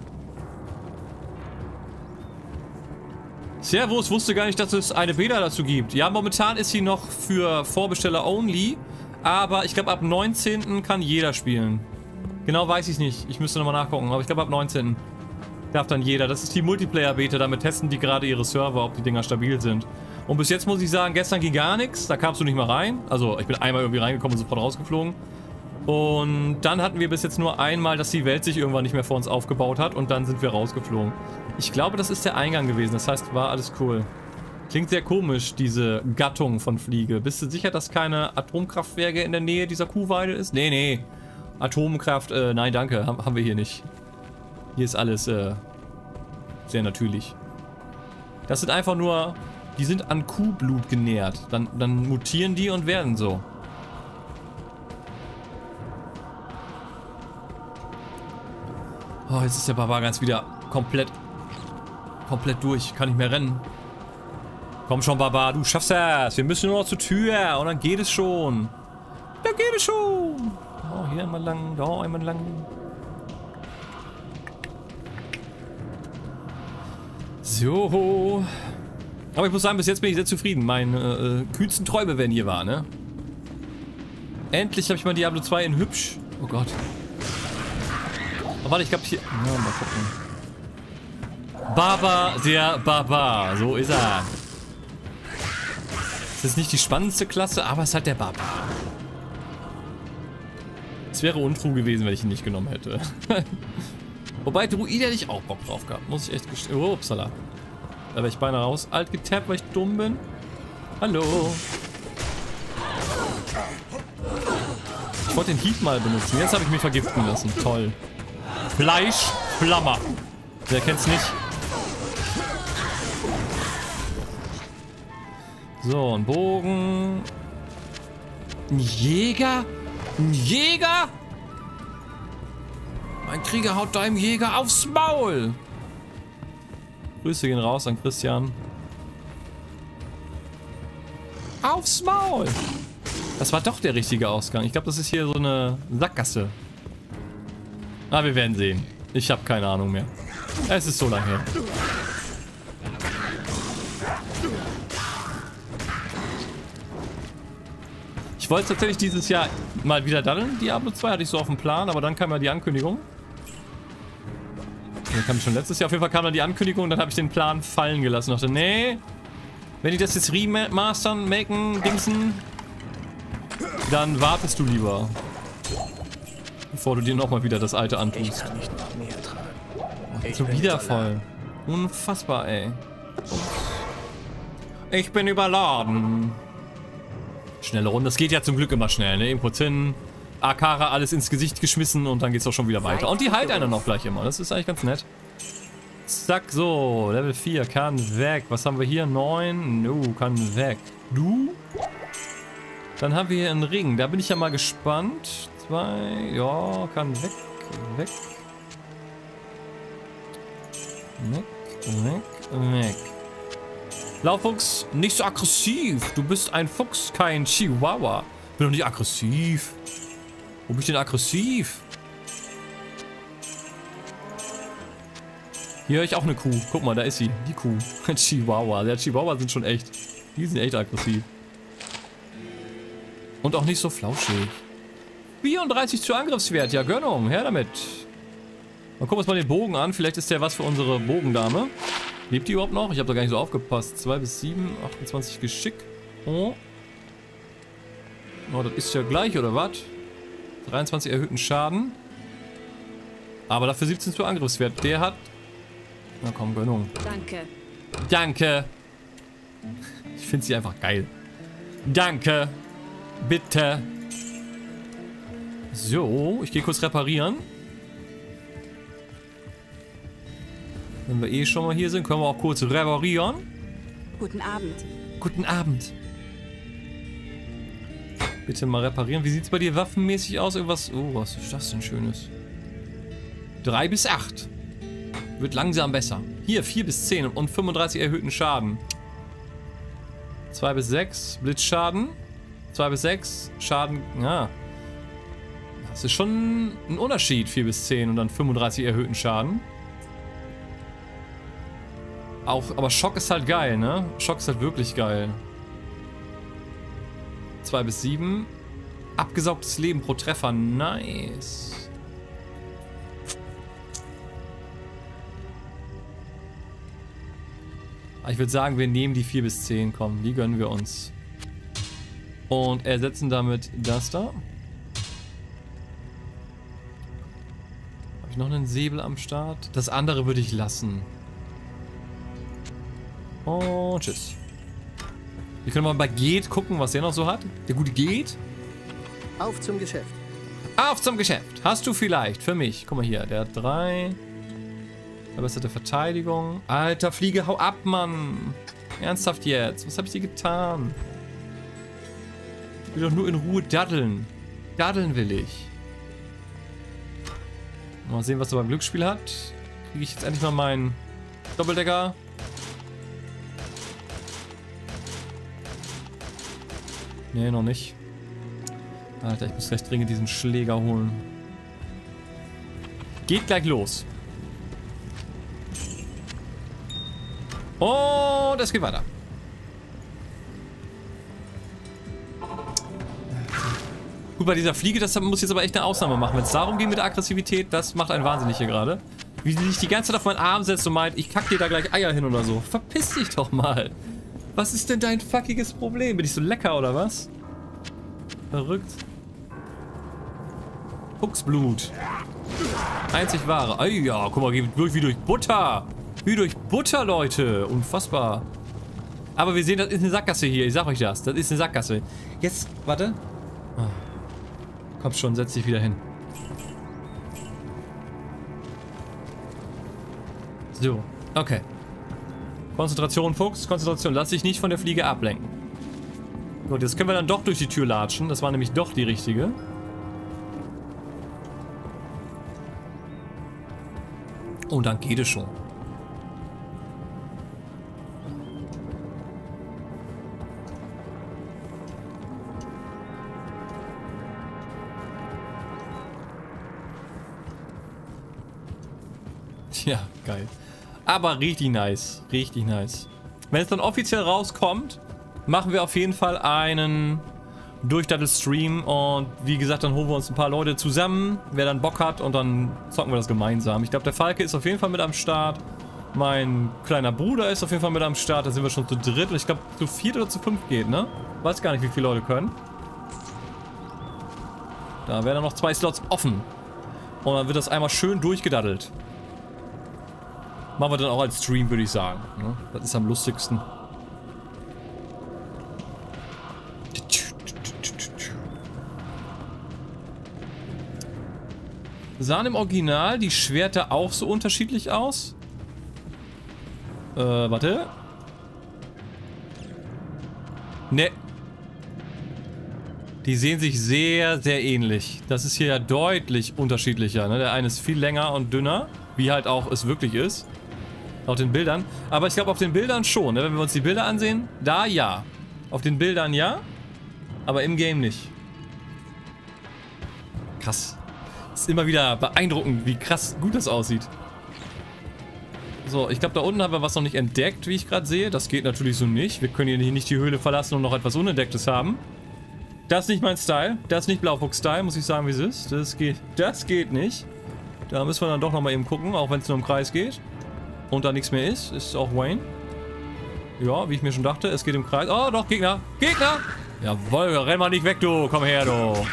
Servus, wusste gar nicht, dass es eine Beta dazu gibt. Ja, momentan ist sie noch für Vorbesteller only. Aber ich glaube, ab 19. kann jeder spielen. Genau weiß ich es nicht. Ich müsste nochmal nachgucken. Aber ich glaube, ab 19. darf dann jeder. Das ist die Multiplayer-Beta. Damit testen die gerade ihre Server, ob die Dinger stabil sind. Und bis jetzt muss ich sagen, gestern ging gar nichts. Da kamst du nicht mal rein. Also, ich bin einmal irgendwie reingekommen und sofort rausgeflogen. Und dann hatten wir bis jetzt nur einmal, dass die Welt sich irgendwann nicht mehr vor uns aufgebaut hat und dann sind wir rausgeflogen. Ich glaube, das ist der Eingang gewesen. Das heißt, war alles cool. Klingt sehr komisch, diese Gattung von Fliege. Bist du sicher, dass keine Atomkraftwerke in der Nähe dieser Kuhweide ist? Nee, nee. Atomkraft, nein, danke. Haben wir hier nicht. Hier ist alles, sehr natürlich. Das sind einfach nur... Die sind an Kuhblut genährt. Dann mutieren die und werden so. Oh, jetzt ist der Barbar ganz wieder komplett durch. Kann nicht mehr rennen. Komm schon, Barbar, du schaffst das. Wir müssen nur noch zur Tür und dann geht es schon. Da geht es schon. Oh, hier einmal lang, da einmal lang. So. Aber ich muss sagen, bis jetzt bin ich sehr zufrieden. Meine kühnsten Träume werden hier wahr, ne? Endlich habe ich mal Diablo 2 in hübsch. Oh Gott. Oh, warte, ich glaube hier... Ja, mal gucken. Barbar, der Barbar. So ist er. Das ist nicht die spannendste Klasse, aber es ist halt der Barbar. Es wäre untrue gewesen, wenn ich ihn nicht genommen hätte. Wobei Druide hätte ich auch Bock drauf gehabt. Muss ich echt gestehen. Oh, upsala. Da wäre ich beinahe raus. Alt getappt, weil ich dumm bin. Hallo. Ich wollte den Heat mal benutzen. Jetzt habe ich mich vergiften lassen. Toll. Fleischflammer. Wer kennt's nicht? So, ein Bogen. Ein Jäger? Ein Jäger? Mein Krieger haut deinem Jäger aufs Maul. Grüße gehen raus an Christian. Aufs Maul. Das war doch der richtige Ausgang. Ich glaube, das ist hier so eine Sackgasse. Ah, wir werden sehen. Ich habe keine Ahnung mehr. Es ist so lange her. Ich wollte tatsächlich dieses Jahr mal wieder daddeln. Diablo 2 hatte ich so auf dem Plan, aber dann kam ja die Ankündigung. Dann kam schon letztes Jahr. Auf jeden Fall kam dann die Ankündigung und dann habe ich den Plan fallen gelassen. Ich dachte, nee, wenn die das jetzt remastern, machen, dingsen, dann wartest du lieber. Bevor du dir nochmal wieder das alte antust. Ich kann nicht noch mehr tragen. Oh, schon wieder voll. Unfassbar, ey. Ich bin überladen. Schnelle Runde. Das geht ja zum Glück immer schnell, ne? Eben kurz hin. Akara alles ins Gesicht geschmissen und dann geht's auch schon wieder weiter. Und die heilt einen noch gleich immer. Das ist eigentlich ganz nett. Zack, so. Level 4 kann weg. Was haben wir hier? 9. No, kann weg. Du? Dann haben wir hier einen Ring. Da bin ich ja mal gespannt. 2. Ja, kann weg. Weg. Weg. Weg. Lauffuchs, nicht so aggressiv. Du bist ein Fuchs, kein Chihuahua. Bin doch nicht aggressiv. Wo bin ich denn aggressiv? Hier höre ich auch eine Kuh. Guck mal, da ist sie. Die Kuh. Chihuahua. Der Chihuahua sind schon echt. Die sind echt aggressiv. Und auch nicht so flauschig. 34 zu Angriffswert. Ja, Gönnung. Her damit. Mal gucken wir uns mal den Bogen an. Vielleicht ist der was für unsere Bogendame. Lebt die überhaupt noch? Ich habe da gar nicht so aufgepasst. 2 bis 7, 28 Geschick. Oh. Oh, das ist ja gleich, oder was? 23 erhöhten Schaden. Aber dafür 17 zu Angriffswert. Der hat... Na komm, Gönnung. Danke. Danke. Ich finde sie einfach geil. Danke. Bitte. So, ich gehe kurz reparieren. Wenn wir eh schon mal hier sind, können wir auch kurz reparieren. Guten Abend. Guten Abend. Bitte mal reparieren. Wie sieht es bei dir waffenmäßig aus? Irgendwas... Oh, was ist das denn Schönes? 3 bis 8. Wird langsam besser. Hier, 4 bis 10 und 35 erhöhten Schaden. 2 bis 6 Blitzschaden. 2 bis 6 Schaden... Ja. Das ist schon ein Unterschied. 4 bis 10 und dann 35 erhöhten Schaden. Auch, aber Schock ist halt geil, ne? Schock ist halt wirklich geil. 2 bis 7. Abgesaugtes Leben pro Treffer. Nice. Ich würde sagen, wir nehmen die 4 bis 10. Komm, die gönnen wir uns. Und ersetzen damit das da. ich noch einen Säbel am Start? Das andere würde ich lassen. Und tschüss. Wir können mal bei Geht gucken, was der noch so hat. Der gute Geht. Auf zum Geschäft. Auf zum Geschäft. Hast du vielleicht für mich? Guck mal hier, der hat 3. Verbesserte Verteidigung. Alter Fliege, hau ab, Mann. Ernsthaft jetzt. Was habe ich dir getan? Ich will doch nur in Ruhe daddeln. Daddeln will ich. Mal sehen, was er beim Glücksspiel hat. Kriege ich jetzt endlich mal meinen Doppeldecker. Nee, noch nicht. Alter, ich muss gleich dringend diesen Schläger holen. Geht gleich los. Und es geht weiter. Gut, bei dieser Fliege, das muss jetzt aber echt eine Ausnahme machen. Wenn es darum geht mit der Aggressivität, das macht einen wahnsinnig hier gerade. Wie sie sich die ganze Zeit auf meinen Arm setzt und meint, ich kack dir da gleich Eier hin oder so. Verpiss dich doch mal. Was ist denn dein fuckiges Problem? Bin ich so lecker oder was? Verrückt. Fuchsblut. Einzig wahre. Ei ja, guck mal, geht durch wie durch Butter. Wie durch Butter, Leute. Unfassbar. Aber wir sehen, das ist eine Sackgasse hier. Ich sag euch das. Das ist eine Sackgasse. Jetzt, warte. Oh. Komm schon, setz dich wieder hin. So, okay. Konzentration, Fuchs. Konzentration. Lass dich nicht von der Fliege ablenken. Gut, jetzt können wir dann doch durch die Tür latschen. Das war nämlich doch die richtige. Und dann geht es schon. Ja, geil. Aber richtig nice. Richtig nice. Wenn es dann offiziell rauskommt, machen wir auf jeden Fall einen Durchdaddel-Stream. Und wie gesagt, dann holen wir uns ein paar Leute zusammen, wer dann Bock hat, und dann zocken wir das gemeinsam. Ich glaube, der Falke ist auf jeden Fall mit am Start. Mein kleiner Bruder ist auf jeden Fall mit am Start. Da sind wir schon zu dritt. Und ich glaube, zu 4 oder zu 5 geht, ne? Weiß gar nicht, wie viele Leute können. Da werden dann noch 2 Slots offen. Und dann wird das einmal schön durchgedaddelt. Machen wir dann auch als Stream, würde ich sagen. Ne? Das ist am lustigsten. Sahen im Original die Schwerter auch so unterschiedlich aus? Warte. Ne. Die sehen sich sehr, sehr ähnlich. Das ist hier ja deutlich unterschiedlicher. Ne? Der eine ist viel länger und dünner, wie halt auch es wirklich ist. Auf den Bildern. Aber ich glaube, auf den Bildern schon. Ne? Wenn wir uns die Bilder ansehen, da ja. Auf den Bildern ja, aber im Game nicht. Krass. Ist immer wieder beeindruckend, wie krass gut das aussieht. So, ich glaube, da unten haben wir was noch nicht entdeckt, wie ich gerade sehe. Das geht natürlich so nicht. Wir können hier nicht die Höhle verlassen und noch etwas Unentdecktes haben. Das ist nicht mein Style. Das ist nicht Blaufuchs-Style, muss ich sagen, wie es ist. Das geht nicht. Da müssen wir dann doch nochmal eben gucken, auch wenn es nur im Kreis geht. Und da nichts mehr ist. Ist auch Wayne. Ja, wie ich mir schon dachte, es geht im Kreis. Oh, doch, Gegner. Gegner! Jawohl, renn mal nicht weg, du. Komm her, du.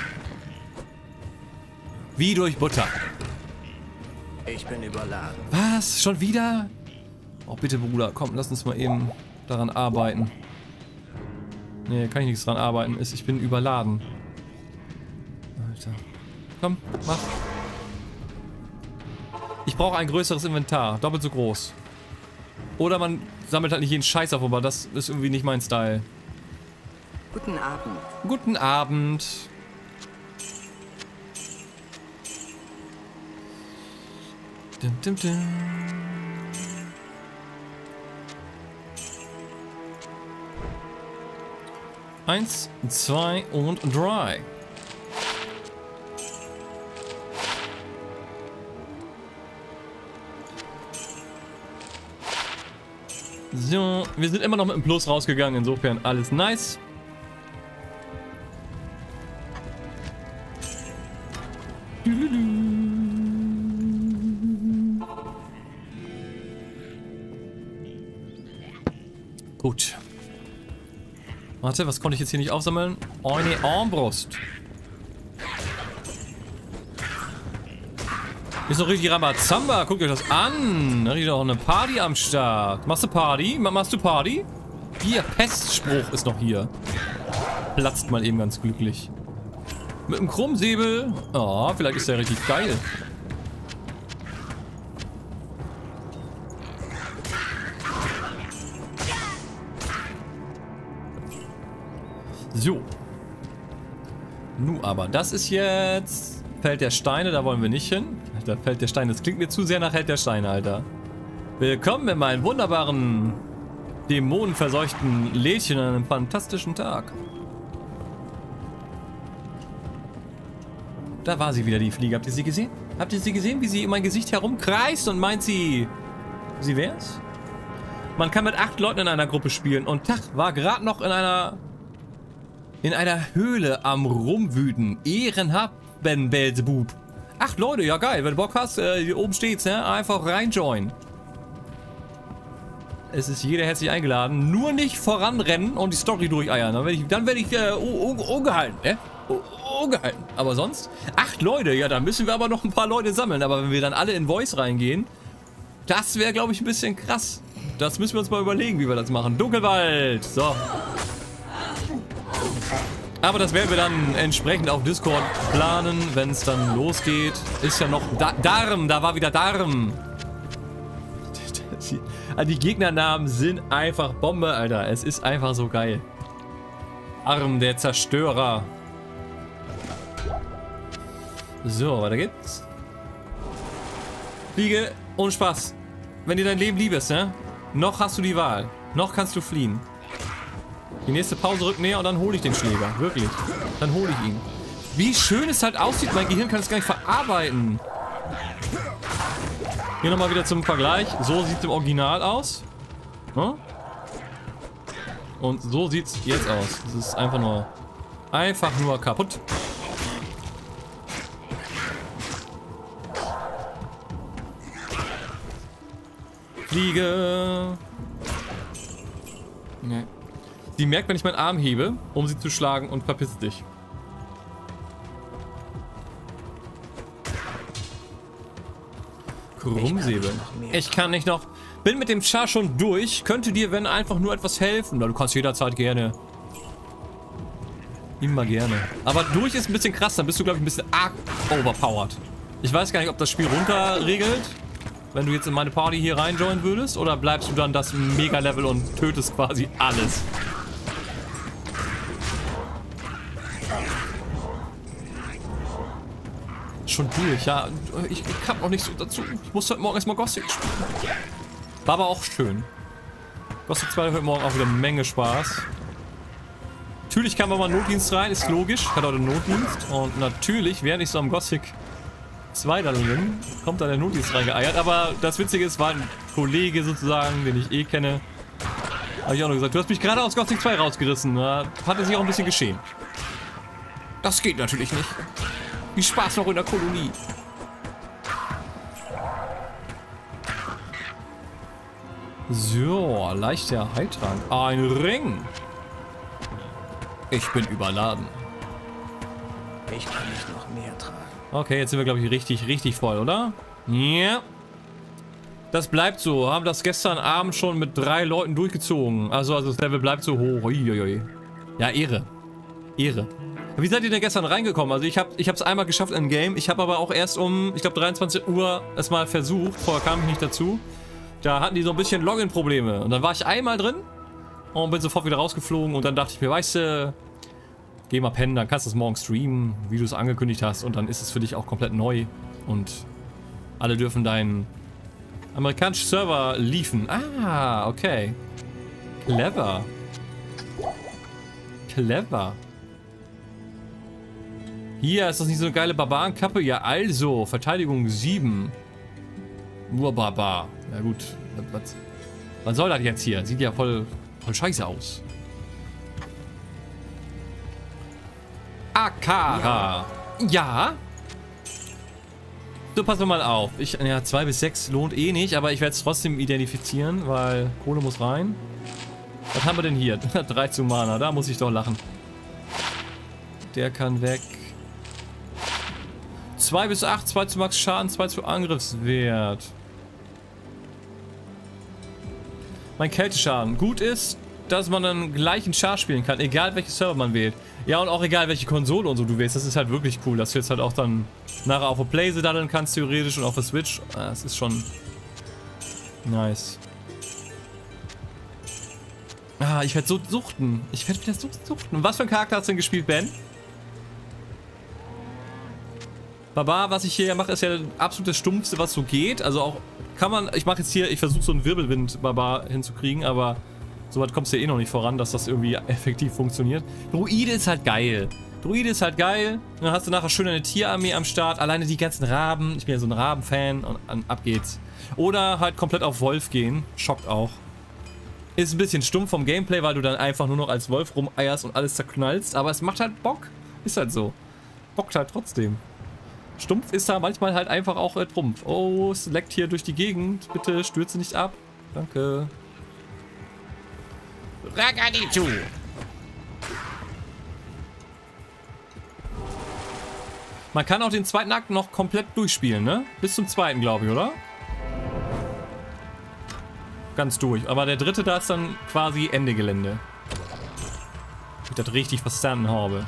Wie durch Butter. Ich bin überladen. Was? Schon wieder? Oh, bitte, Bruder. Komm, lass uns mal eben daran arbeiten. Nee, kann ich nichts dran arbeiten. Ich bin überladen. Alter. Komm, mach. Ich brauche ein größeres Inventar. Doppelt so groß. Oder man sammelt halt nicht jeden Scheiß auf, aber das ist irgendwie nicht mein Style. Guten Abend. Guten Abend. Dum, dum, dum. Eins, 2 und 3. So, wir sind immer noch mit dem Plus rausgegangen, insofern alles nice. Gut. Warte, was konnte ich jetzt hier nicht aufsammeln? Eine Armbrust. Ist noch richtig Rambazamba. Guckt euch das an. Da ist doch eine Party am Start. Machst du Party? Machst du Party? Hier, Pestspruch ist noch hier. Platzt mal eben ganz glücklich. Mit einem Krummsäbel. Oh, vielleicht ist der richtig geil. So. Nun aber, das ist jetzt Feld der Steine, da wollen wir nicht hin. Da Feld der Steine, das klingt mir zu sehr nach Feld der Steine, Alter. Willkommen in meinen wunderbaren, dämonenverseuchten Lädchen an einem fantastischen Tag. Da war sie wieder, die Fliege. Habt ihr sie gesehen? Habt ihr sie gesehen, wie sie um mein Gesicht herumkreist und meint sie wär's? Man kann mit 8 Leuten in einer Gruppe spielen und Tach war gerade noch in einer Höhle am Rumwüten. Ehrenhaft, Ben Belzebub. 8 Leute, ja geil. Wenn du Bock hast, hier oben steht's, ne? Einfach reinjoinen. Es ist jeder herzlich eingeladen. Nur nicht voranrennen und die Story durcheiern. Dann werde ich ungehalten, ne? Ungehalten. Aber sonst? 8 Leute, ja, dann müssen wir aber noch ein paar Leute sammeln. Aber wenn wir dann alle in Voice reingehen, das wäre, glaube ich, ein bisschen krass. Das müssen wir uns mal überlegen, wie wir das machen. Dunkelwald. So. Aber das werden wir dann entsprechend auf Discord planen, wenn es dann losgeht. Ist ja noch Darm, da war wieder Darm. Die Gegnernamen sind einfach Bombe, Alter. Es ist einfach so geil. Arm, der Zerstörer. So, weiter geht's. Fliege, ohne Spaß. Wenn dir dein Leben lieb ist, ne? Noch hast du die Wahl. Noch kannst du fliehen. Die nächste Pause rückt näher und dann hole ich den Schläger. Wirklich. Dann hole ich ihn. Wie schön es halt aussieht. Mein Gehirn kann es gar nicht verarbeiten. Hier nochmal wieder zum Vergleich. So sieht es im Original aus. Hm? Und so sieht es jetzt aus. Es ist einfach nur kaputt. Fliege. Nee. Die merkt, wenn ich meinen Arm hebe, um sie zu schlagen, und verpiss dich. Krummsäbel. Ich kann nicht noch. Bin mit dem Char schon durch. Könnte dir, wenn, einfach nur etwas helfen. Du kannst jederzeit gerne. Immer gerne. Aber durch ist ein bisschen krass. Dann bist du, glaube ich, ein bisschen arg overpowered. Ich weiß gar nicht, ob das Spiel runterregelt. Wenn du jetzt in meine Party hier reinjoinen würdest. Oder bleibst du dann das Mega-Level und tötest quasi alles? Schon durch, ja. Ich kam noch nicht so dazu. Ich muss heute Morgen erstmal Gothic spielen. War aber auch schön. Gothic 2 heute Morgen auch wieder eine Menge Spaß. Natürlich kam aber Notdienst rein, ist logisch. Ich hatte heute Notdienst. Und natürlich, während ich so am Gothic 2 da bin, kommt da der Notdienst reingeeiert. Aber das Witzige ist, war ein Kollege sozusagen, den ich eh kenne. Habe ich auch noch gesagt, du hast mich gerade aus Gothic 2 rausgerissen. Da hat er sich auch ein bisschen geschämt. Das geht natürlich nicht. Viel Spaß noch in der Kolonie. So, leichter Heiltrank. Ein Ring. Ich bin überladen. Ich kann nicht noch mehr tragen. Okay, jetzt sind wir, glaube ich, richtig voll, oder? Ja. Das bleibt so. Haben das gestern Abend schon mit 3 Leuten durchgezogen. Also das Level bleibt so hoch. Uiuiui. Ja, Ehre. Ehre. Wie seid ihr denn gestern reingekommen? Also ich hab's einmal geschafft in Game. Ich habe aber auch erst um, ich glaube 23 Uhr es mal versucht. Vorher kam ich nicht dazu. Da hatten die so ein bisschen Login-Probleme. Und dann war ich einmal drin und bin sofort wieder rausgeflogen. Und dann dachte ich mir, weißt du, geh mal pennen, dann kannst du es morgen streamen, wie du es angekündigt hast. Und dann ist es für dich auch komplett neu. Und alle dürfen deinen amerikanischen Server liefen. Ah, okay. Clever. Clever. Hier, ist das nicht so eine geile Barbarenkappe? Ja, also, Verteidigung 7. Nur Barbar. Ja gut, was soll das jetzt hier? Sieht ja voll scheiße aus. Akara. Ja. So, pass mal auf. Ja, 2 bis 6 lohnt eh nicht, aber ich werde es trotzdem identifizieren, weil Kohle muss rein. Was haben wir denn hier? 3 zu Mana, da muss ich doch lachen. Der kann weg. 2 bis 8, 2 zu Max Schaden, 2 zu Angriffswert. Mein Kälteschaden. Gut ist, dass man dann gleich einen Char spielen kann, egal welche Server man wählt. Ja, und auch egal welche Konsole und so du wählst. Das ist halt wirklich cool, dass du jetzt halt auch dann nachher auf der Playse daddeln kannst, theoretisch, und auf der Switch. Das ist schon nice. Ich werde so suchten. Ich werde wieder suchten. Was für einen Charakter hast du denn gespielt, Ben? Barbar, was ich hier mache, ist ja absolut das Stumpfste, was so geht. Also auch kann man, ich mache jetzt hier, ich versuche so einen Wirbelwind-Barbar hinzukriegen, aber so weit kommst du ja eh noch nicht voran, dass das irgendwie effektiv funktioniert. Druide ist halt geil. Druide ist halt geil. Und dann hast du nachher schön eine Tierarmee am Start. Alleine die ganzen Raben. Ich bin ja so ein Raben-Fan und ab geht's. Oder halt komplett auf Wolf gehen. Schockt auch. Ist ein bisschen stumpf vom Gameplay, weil du dann einfach nur noch als Wolf rumeierst und alles zerknallst. Aber es macht halt Bock. Ist halt so. Bockt halt trotzdem. Stumpf ist da manchmal halt einfach auch Trumpf. Oh, es leckt hier durch die Gegend. Bitte stürze nicht ab. Danke. Ragadichu. Man kann auch den zweiten Akt noch komplett durchspielen, ne? Bis zum zweiten, glaube ich, oder? Ganz durch. Aber der dritte, da ist dann quasi Ende Gelände. Ich das richtig verstanden habe.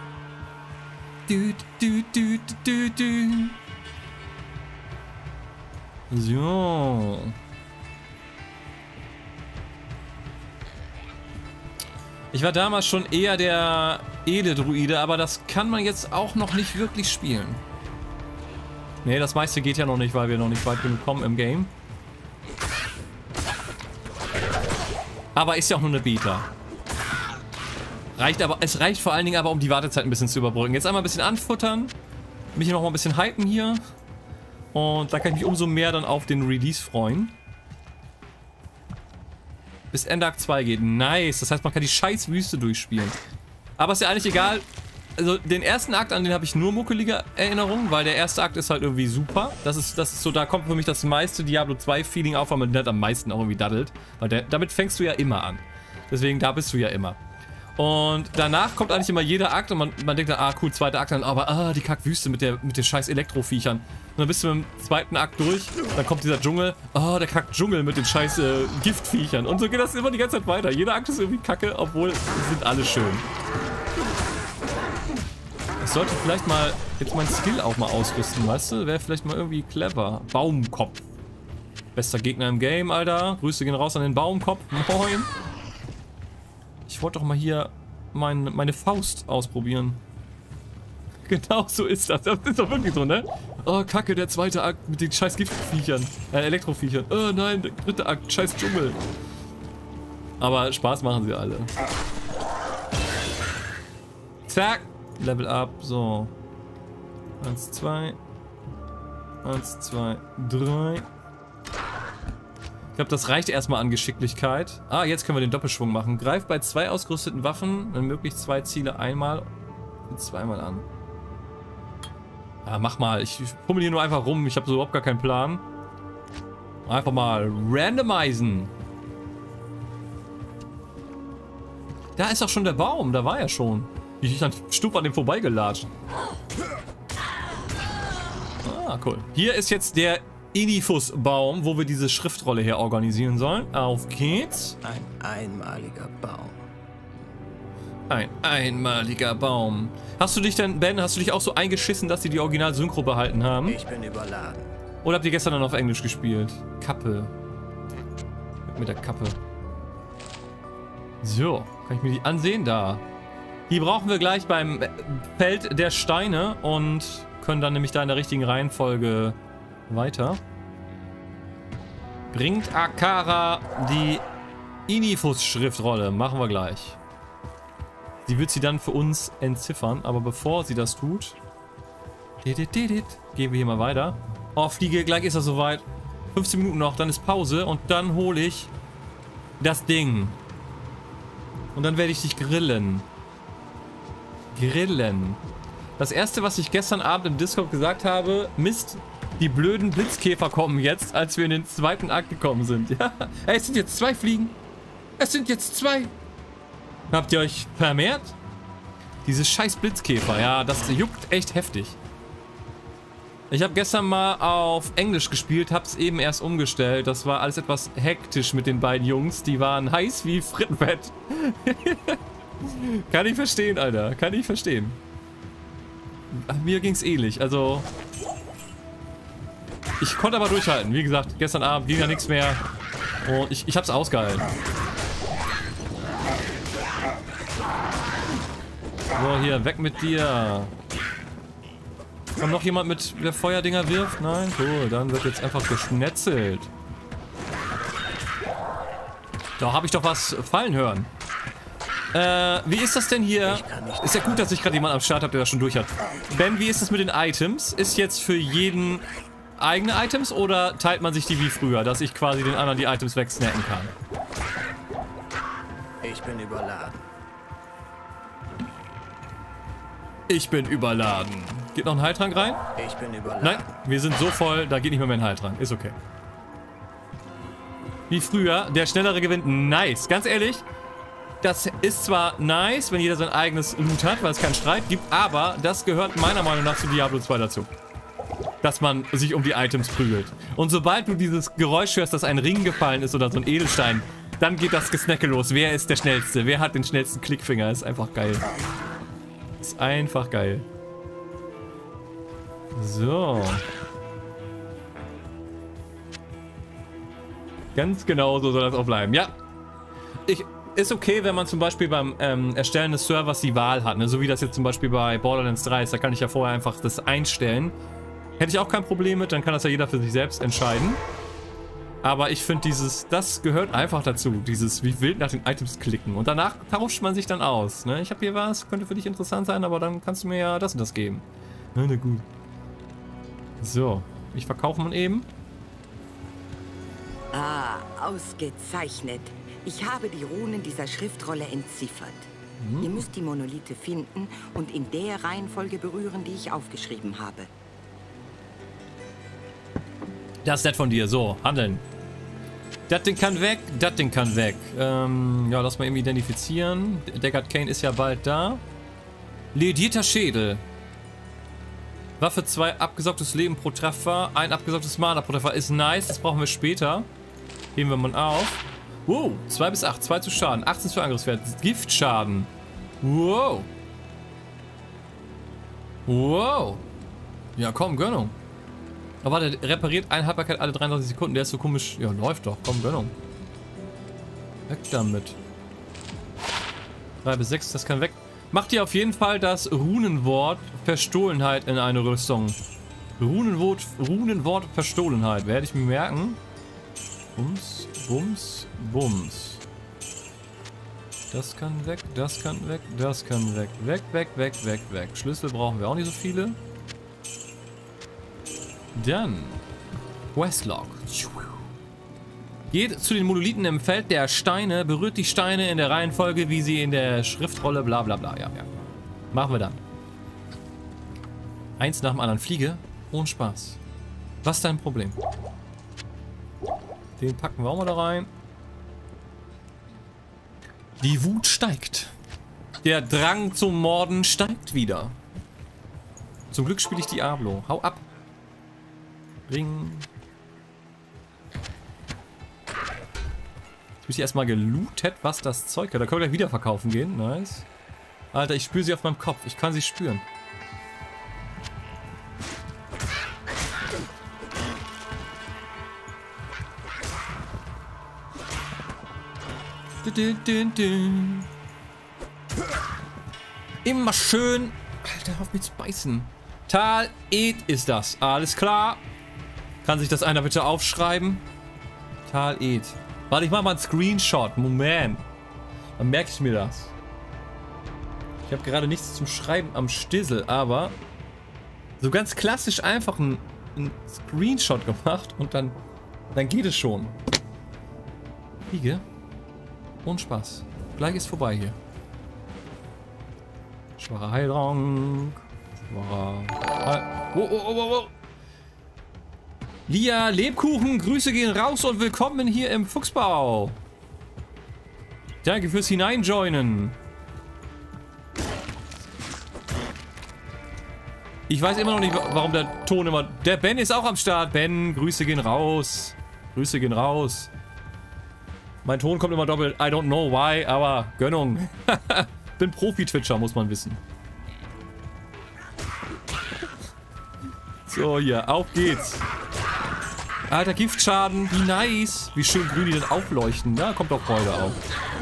So. Ich war damals schon eher der Edel-Druide, aber das kann man jetzt auch noch nicht wirklich spielen. Ne, das meiste geht ja noch nicht, weil wir noch nicht weit genug kommen im Game. Aber ist ja auch nur eine Beta. Es reicht vor allen Dingen aber, um die Wartezeit ein bisschen zu überbrücken. Jetzt einmal ein bisschen anfuttern. Mich noch mal ein bisschen hypen hier. Und da kann ich mich umso mehr dann auf den Release freuen. Bis Ende Akt 2 geht. Nice. Das heißt, man kann die scheiß Wüste durchspielen. Aber ist ja eigentlich egal. Also den ersten Akt, an den habe ich nur muckelige Erinnerungen, weil der erste Akt ist halt irgendwie super. Das ist so, da kommt für mich das meiste Diablo 2 Feeling auf, weil man nicht am meisten auch irgendwie daddelt. Weil damit fängst du ja immer an. Deswegen, da bist du ja immer. Und danach kommt eigentlich immer jeder Akt und man denkt dann, ah cool, zweiter Akt, dann aber die Kackwüste mit den scheiß Elektroviechern. Und dann bist du mit dem zweiten Akt durch, dann kommt dieser Dschungel, der Kack-Dschungel mit den scheiß Giftviechern. Und so geht das immer die ganze Zeit weiter. Jeder Akt ist irgendwie kacke, obwohl sie sind alle schön. Ich sollte vielleicht mal jetzt mein Skill auch mal ausrüsten, weißt du? Wäre vielleicht mal irgendwie clever. Baumkopf. Bester Gegner im Game, Alter. Grüße gehen raus an den Baumkopf. Moin. Ich wollte doch mal hier meine Faust ausprobieren. Genau so ist das. Das ist doch wirklich so, ne? Oh, kacke, der zweite Akt mit den scheiß Giftviechern. Elektroviechern. Oh nein, der dritte Akt, scheiß Dschungel. Aber Spaß machen sie alle. Zack. Level up, so. 1, 2. 1, 2, 3. Ich glaube, das reicht erstmal an Geschicklichkeit. Jetzt können wir den Doppelschwung machen. Greift bei 2 ausgerüsteten Waffen, wenn möglich 2 Ziele einmal und zweimal an. Mach mal. Ich pummel hier nur einfach rum. Ich habe so überhaupt gar keinen Plan. Einfach mal randomisieren. Da ist doch schon der Baum. Da war er schon. Ich bin stumpf an dem vorbeigelatscht. Cool. Hier ist jetzt der Inifus-Baum, wo wir diese Schriftrolle her organisieren sollen. Auf geht's. Ein einmaliger Baum. Ein einmaliger Baum. Hast du dich denn, Ben, auch so eingeschissen, dass sie die Original-Synchro behalten haben? Ich bin überladen. Oder habt ihr gestern dann auf Englisch gespielt? Kappe. Mit der Kappe. So, kann ich mir die ansehen? Da. Die brauchen wir gleich beim Feld der Steine und können dann nämlich da in der richtigen Reihenfolge weiter. Bringt Akara die Inifus-Schriftrolle. Machen wir gleich. Sie wird sie dann für uns entziffern, aber bevor sie das tut, gehen wir hier mal weiter. Oh, Fliege, gleich ist er soweit. 15 Minuten noch, dann ist Pause und dann hole ich das Ding. Und dann werde ich dich grillen. Das erste, was ich gestern Abend im Discord gesagt habe, Mist, die blöden Blitzkäfer kommen jetzt, als wir in den zweiten Akt gekommen sind. Ja, es sind jetzt 2 Fliegen. Es sind jetzt 2. Habt ihr euch vermehrt? Diese scheiß Blitzkäfer, ja, das juckt echt heftig. Ich habe gestern mal auf Englisch gespielt, hab's eben erst umgestellt. Das war alles etwas hektisch mit den beiden Jungs. Die waren heiß wie Frittenfett. Kann ich verstehen, Alter. Kann ich verstehen. Mir ging's ähnlich. Also, ich konnte aber durchhalten. Wie gesagt, gestern Abend ging ja nichts mehr. Und ich hab's ausgehalten. So, hier, weg mit dir. Kommt noch jemand mit, der Feuerdinger wirft? Nein? Cool, dann wird jetzt einfach geschnetzelt. Da habe ich doch was fallen hören. Wie ist das denn hier? Ist ja gut, dass ich gerade jemanden am Start habe, der das schon durch hat. Ben, wie ist das mit den Items? Ist jetzt für jeden eigene Items oder teilt man sich die wie früher, dass ich quasi den anderen die Items wegsnacken kann? Ich bin überladen. Ich bin überladen. Geht noch ein Heiltrank rein? Ich bin überladen. Nein, wir sind so voll, da geht nicht mehr ein Heiltrank. Ist okay. Wie früher, der Schnellere gewinnt. Nice. Ganz ehrlich, das ist zwar nice, wenn jeder sein eigenes Loot hat, weil es keinen Streit gibt, aber das gehört meiner Meinung nach zu Diablo 2 dazu. Dass man sich um die Items prügelt. Und sobald du dieses Geräusch hörst, dass ein Ring gefallen ist oder so ein Edelstein, dann geht das Gesnacke los. Wer ist der Schnellste? Wer hat den schnellsten Klickfinger? Ist einfach geil. Ist einfach geil. So. Ganz genau so soll das auch bleiben. Ja. Ist okay, wenn man zum Beispiel beim Erstellen des Servers die Wahl hat. Ne? So wie das jetzt zum Beispiel bei Borderlands 3 ist. Da kann ich ja vorher einfach das einstellen. Hätte ich auch kein Problem mit. Dann kann das ja jeder für sich selbst entscheiden. Aber ich finde das gehört einfach dazu. Dieses wie wild nach den Items klicken. Und danach tauscht man sich dann aus. Ne? Ich habe hier was, könnte für dich interessant sein, aber dann kannst du mir ja das und das geben. Na gut. So, ich verkaufe mal eben. Ah, ausgezeichnet. Ich habe die Runen dieser Schriftrolle entziffert. Ihr müsst die Monolithe finden und in der Reihenfolge berühren, die ich aufgeschrieben habe. Das ist nett von dir. So, handeln. Das Ding kann weg, das Ding kann weg. Ja, lass mal eben identifizieren. Deckard Cain ist ja bald da. Ledierter Schädel. Waffe 2, abgesaugtes Leben pro Treffer. Ein abgesaugtes Mana pro Treffer ist nice. Das brauchen wir später. Heben wir mal auf. Wow, 2 bis 8, 2 zu Schaden. 18 für Angriffswert. Giftschaden. Wow. Wow. Ja, komm, Gönnung. Aber der repariert eine Haltbarkeit alle 33 Sekunden. Der ist so komisch. Ja, läuft doch. Komm, Gönnung. Weg damit. 3 bis 6, das kann weg. Macht ihr auf jeden Fall das Runenwort Verstohlenheit in eine Rüstung. Runenwort Verstohlenheit. Werde ich mir merken. Bums, Bums, Bums. Das kann weg, das kann weg, das kann weg. Weg, weg, weg, weg, weg. Schlüssel brauchen wir auch nicht so viele. Dann Questlog. Geht zu den Monolithen im Feld der Steine, berührt die Steine in der Reihenfolge, wie sie in der Schriftrolle bla bla bla. Ja, ja. Machen wir dann. Eins nach dem anderen. Fliege ohne Spaß. Was ist dein Problem? Den packen wir auch mal da rein. Die Wut steigt. Der Drang zum Morden steigt wieder. Zum Glück spiele ich Diablo. Hau ab. Ring. Jetzt bin ich erstmal gelootet, was das Zeug hat. Da können wir gleich wieder verkaufen gehen. Nice. Alter, ich spüre sie auf meinem Kopf. Ich kann sie spüren. Immer schön. Alter, auf mich zu beißen. Tal Ed ist das. Alles klar. Kann sich das einer bitte aufschreiben? Tal Ed. Warte, ich mach mal einen Screenshot. Moment. Dann merke ich mir das. Ich habe gerade nichts zum Schreiben am Stissel, aber so ganz klassisch einfach einen Screenshot gemacht und dann geht es schon. Fliege. Ohne Spaß. Gleich ist vorbei hier. Schwacher Heiltrank. Schwacher Heil... Oh. Lia Lebkuchen, Grüße gehen raus und willkommen hier im Fuchsbau. Danke fürs Hineinjoinen. Ich weiß immer noch nicht, warum der Ton immer... Der Ben ist auch am Start. Ben, Grüße gehen raus. Grüße gehen raus. Mein Ton kommt immer doppelt. I don't know why, aber Gönnung. Bin Profi-Twitcher, muss man wissen. So, hier, auf geht's. Alter, Giftschaden, wie nice. Wie schön grün die denn aufleuchten. Da kommt doch Freude auf.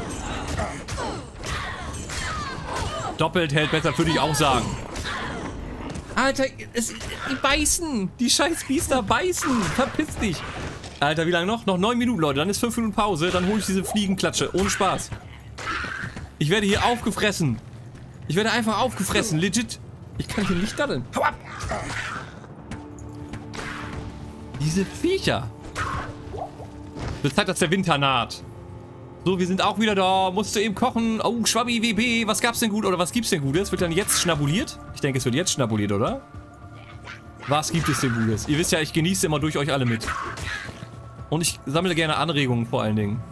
Doppelt hält besser, würde ich auch sagen. Alter, die beißen. Die scheiß Biester beißen. Verpiss dich. Alter, wie lange noch? Noch 9 Minuten, Leute. Dann ist 5 Minuten Pause. Dann hole ich diese Fliegenklatsche. Ohne Spaß. Ich werde hier aufgefressen. Ich werde einfach aufgefressen. Legit. Ich kann hier nicht daddeln. Hau ab. Diese Viecher. Wird Zeit, dass der Winter naht. So, wir sind auch wieder da. Musste eben kochen. Oh, Schwabi WB. Was gab's denn gut oder was gibt's denn Gutes? Wird dann jetzt schnabuliert? Ich denke, es wird jetzt schnabuliert, oder? Was gibt es denn Gutes? Ihr wisst ja, ich genieße immer durch euch alle mit. Und ich sammle gerne Anregungen vor allen Dingen.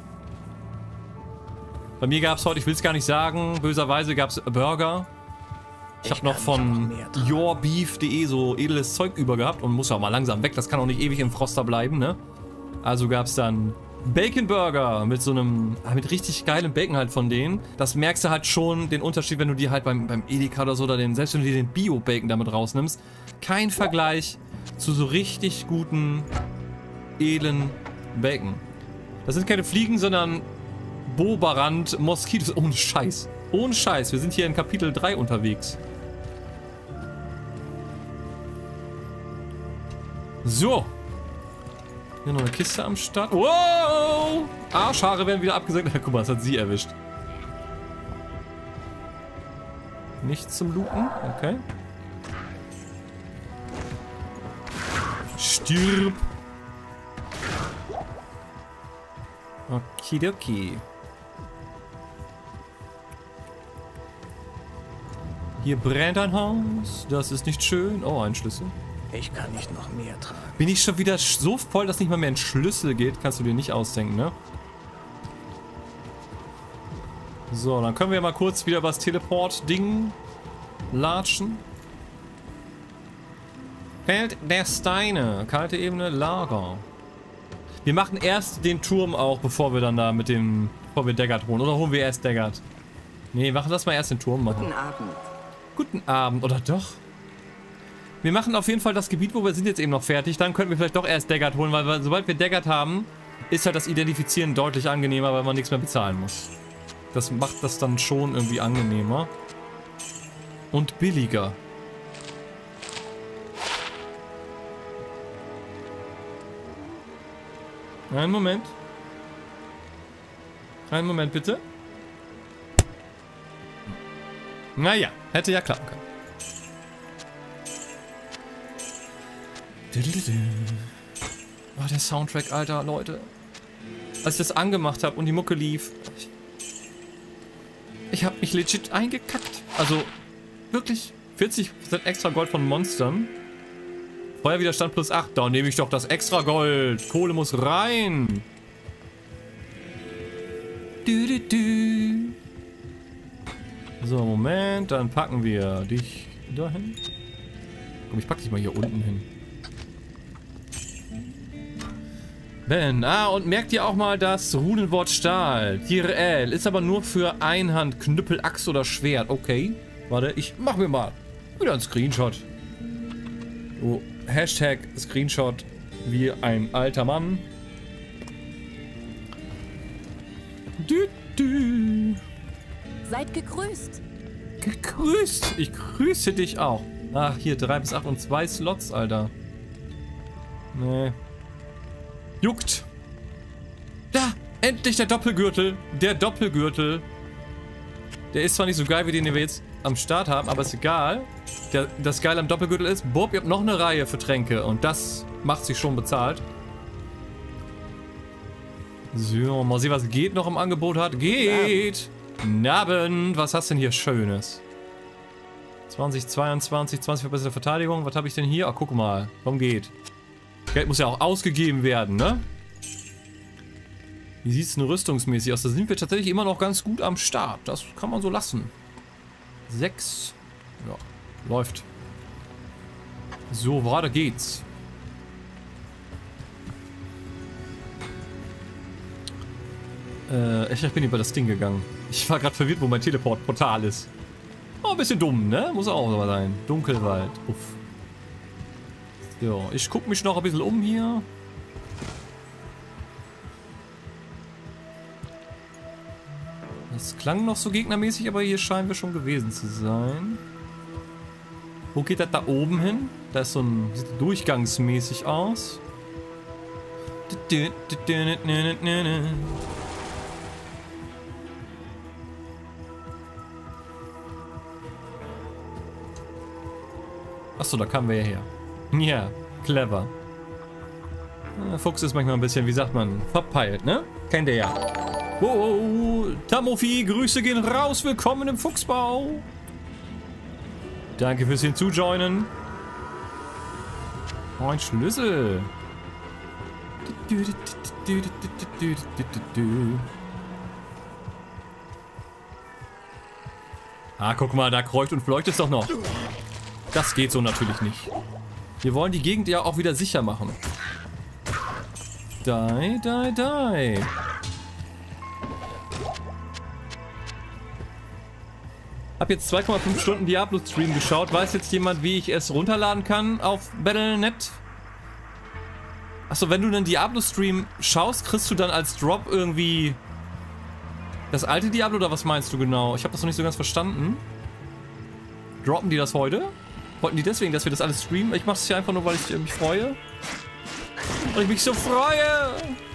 Bei mir gab's heute, ich will es gar nicht sagen, böserweise gab's Burger. Ich habe noch von yourbeef.de so edles Zeug über gehabt und muss ja auch mal langsam weg. Das kann auch nicht ewig im Froster bleiben, ne? Also gab es dann Bacon Burger mit so einem, mit richtig geilem Bacon halt von denen. Das merkst du halt schon, den Unterschied, wenn du die halt beim Edeka oder so, oder selbst wenn du dir den Bio-Bacon damit rausnimmst. Kein Vergleich zu so richtig guten, edlen Bacon. Das sind keine Fliegen, sondern Bobarand Moskitos. Ohne Scheiß. Ohne Scheiß. Wir sind hier in Kapitel 3 unterwegs. So. Hier noch eine Kiste am Start. Wow! Arschhaare werden wieder abgesenkt. Guck mal, das hat sie erwischt. Nichts zum Looten. Okay. Stirb. Okidoki. Hier brennt ein Haus. Das ist nicht schön. Oh, ein Schlüssel. Ich kann nicht noch mehr tragen. Bin ich schon wieder so voll, dass nicht mal mehr ein Schlüssel geht? Kannst du dir nicht ausdenken, ne? So, dann können wir mal kurz wieder was Teleport-Ding latschen. Feld der Steine. Kalte Ebene, Lager. Wir machen erst den Turm auch, bevor wir dann da mit dem... Bevor wir Daggert holen. Oder holen wir erst Daggert? Nee, lass mal erst den Turm machen. Guten Abend. Guten Abend, oder doch? Wir machen auf jeden Fall das Gebiet, wo wir sind jetzt eben noch fertig. Dann könnten wir vielleicht doch erst Daggert holen, weil sobald wir Daggert haben, ist halt das Identifizieren deutlich angenehmer, weil man nichts mehr bezahlen muss. Das macht das dann schon irgendwie angenehmer. Und billiger. Einen Moment. Einen Moment, bitte. Naja, hätte ja klappen können. Oh, der Soundtrack, Alter, Leute. Als ich das angemacht habe und die Mucke lief, ich habe mich legit eingekackt. Also, wirklich 40% extra Gold von Monstern. Feuerwiderstand plus 8. Da nehme ich doch das extra Gold. Kohle muss rein. So, Moment. Dann packen wir dich dahin. Komm, ich pack dich mal hier unten hin. Ben, und merkt ihr auch mal das Runenwort Stahl. Tirel ist aber nur für Einhand, Knüppel, Axt oder Schwert. Okay, warte, ich mach mir mal wieder einen Screenshot. Oh, Hashtag Screenshot wie ein alter Mann. Seid gegrüßt. Gegrüßt. Ich grüße dich auch. Ach, hier 3 bis 8 und 2 Slots, Alter. Nee. Juckt. Da, endlich der Doppelgürtel. Der Doppelgürtel. Der ist zwar nicht so geil wie den wir jetzt am Start haben, aber ist egal. Das Geile am Doppelgürtel ist, Bob, ihr habt noch eine Reihe für Tränke und das macht sich schon bezahlt. So, mal sehen, was geht noch im Angebot hat. Geht. Abend. Was hast du denn hier Schönes? 2022, 20 verbesserte Verteidigung. Was habe ich denn hier? Ach, guck mal. Komm, geht. Geld muss ja auch ausgegeben werden, ne? Wie sieht es denn rüstungsmäßig aus? Da sind wir tatsächlich immer noch ganz gut am Start. Das kann man so lassen. 6. Ja, läuft. So, weiter geht's. Ich bin über das Ding gegangen. Ich war gerade verwirrt, wo mein Teleportportal ist. Oh, ein bisschen dumm, ne? Muss auch mal sein. Dunkelwald. Uff. So, ich gucke mich noch ein bisschen um hier. Das klang noch so gegnermäßig, aber hier scheinen wir schon gewesen zu sein. Wo geht das da oben hin? Da ist so ein... Sieht durchgangsmäßig aus. Achso, da kamen wir ja her. Ja, clever. Der Fuchs ist manchmal ein bisschen, wie sagt man, verpeilt, ne? Kennt ihr ja. Wow, Tamofi, Grüße gehen raus. Willkommen im Fuchsbau. Danke fürs Hinzujoinen. Oh, ein Schlüssel. Ah, guck mal, da kreucht und fleucht es doch noch. Das geht so natürlich nicht. Wir wollen die Gegend ja auch wieder sicher machen. Die. Hab jetzt 2,5 Stunden Diablo-Stream geschaut. Weiß jetzt jemand, wie ich es runterladen kann auf Battle.net? Achso, wenn du einen Diablo-Stream schaust, kriegst du dann als Drop irgendwie das alte Diablo oder was meinst du genau? Ich habe das noch nicht so ganz verstanden. Droppen die das heute? Wollten die deswegen, dass wir das alles streamen? Ich mache es hier einfach nur, weil ich mich freue. Weil ich mich so freue!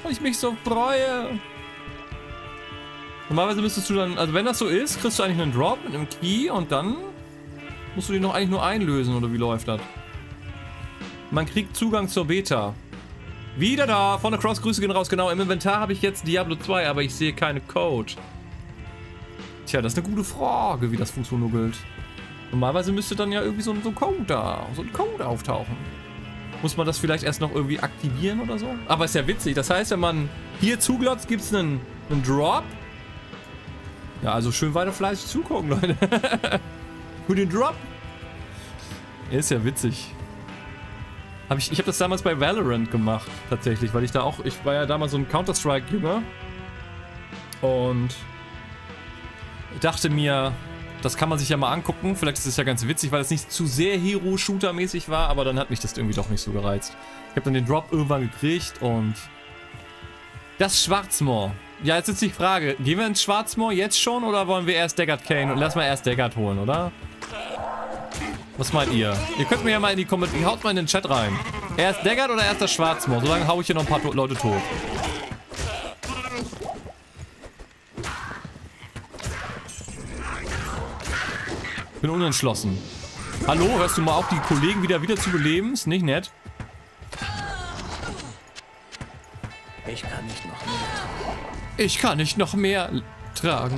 Normalerweise müsstest du dann, also wenn das so ist, kriegst du eigentlich einen Drop mit einem Key und dann musst du den noch eigentlich nur einlösen, oder wie läuft das? Man kriegt Zugang zur Beta. Wieder da, von der Cross, Grüße gehen raus, genau, im Inventar habe ich jetzt Diablo 2, aber ich sehe keine Code. Tja, das ist eine gute Frage, wie das funktioniert. Normalerweise müsste dann ja irgendwie so ein Code auftauchen. Muss man das vielleicht erst noch irgendwie aktivieren oder so? Aber ist ja witzig, das heißt, wenn man hier zuglotzt, gibt es einen Drop. Ja, also schön weiter fleißig zugucken, Leute. Für den Drop. Ist ja witzig. Ich habe das damals bei Valorant gemacht, tatsächlich, weil ich war ja damals so ein Counter-Strike-Jünger. Und dachte mir, das kann man sich ja mal angucken. Vielleicht ist es ja ganz witzig, weil es nicht zu sehr Hero-Shooter-mäßig war, aber dann hat mich das irgendwie doch nicht so gereizt. Ich habe dann den Drop irgendwann gekriegt und... Das Schwarzmoor. Ja, jetzt ist die Frage, gehen wir ins Schwarzmoor jetzt schon oder wollen wir erst Daggard Kain und lass mal erst Daggard holen, oder? Was meint ihr? Ihr könnt mir ja mal in die Kommentare, haut mal in den Chat rein. Erst Daggard oder erst das Schwarzmoor? Solange hau ich hier noch ein paar Leute tot. Bin unentschlossen. Hallo, hörst du mal auf, die Kollegen wieder zu beleben? Ist nicht nett. Ich kann nicht noch mehr tragen. Ich kann nicht noch mehr tragen.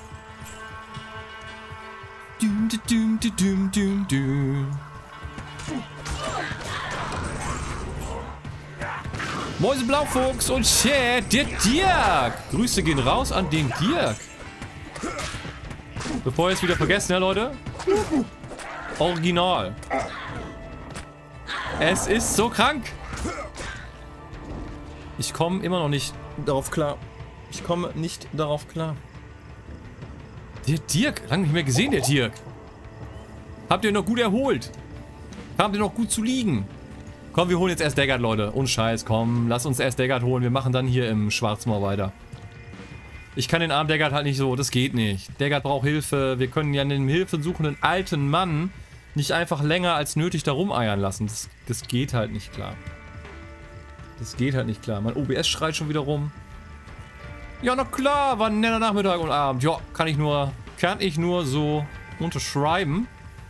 Mäuse Blaufuchs und Chat, der Dirk. Grüße gehen raus an den Dirk. Bevor ihr es wieder vergessen, ja Leute. Original. Es ist so krank. Ich komme immer noch nicht darauf klar. Der Dirk, lange nicht mehr gesehen, der Dirk. Habt ihr noch gut erholt? Habt ihr noch gut zu liegen? Komm, wir holen jetzt erst Daggard, Leute. Ohne Scheiß, komm, lass uns erst Daggard holen. Wir machen dann hier im Schwarzmoor weiter. Ich kann den armen Daggard halt nicht so, das geht nicht. Daggard braucht Hilfe. Wir können ja einen hilfesuchenden alten Mann nicht einfach länger als nötig da rumeiern lassen. Das geht halt nicht klar. Das geht halt nicht klar. Mein OBS schreit schon wieder rum. Ja, na klar, war ein netter Nachmittag und Abend. Ja, kann ich nur so unterschreiben.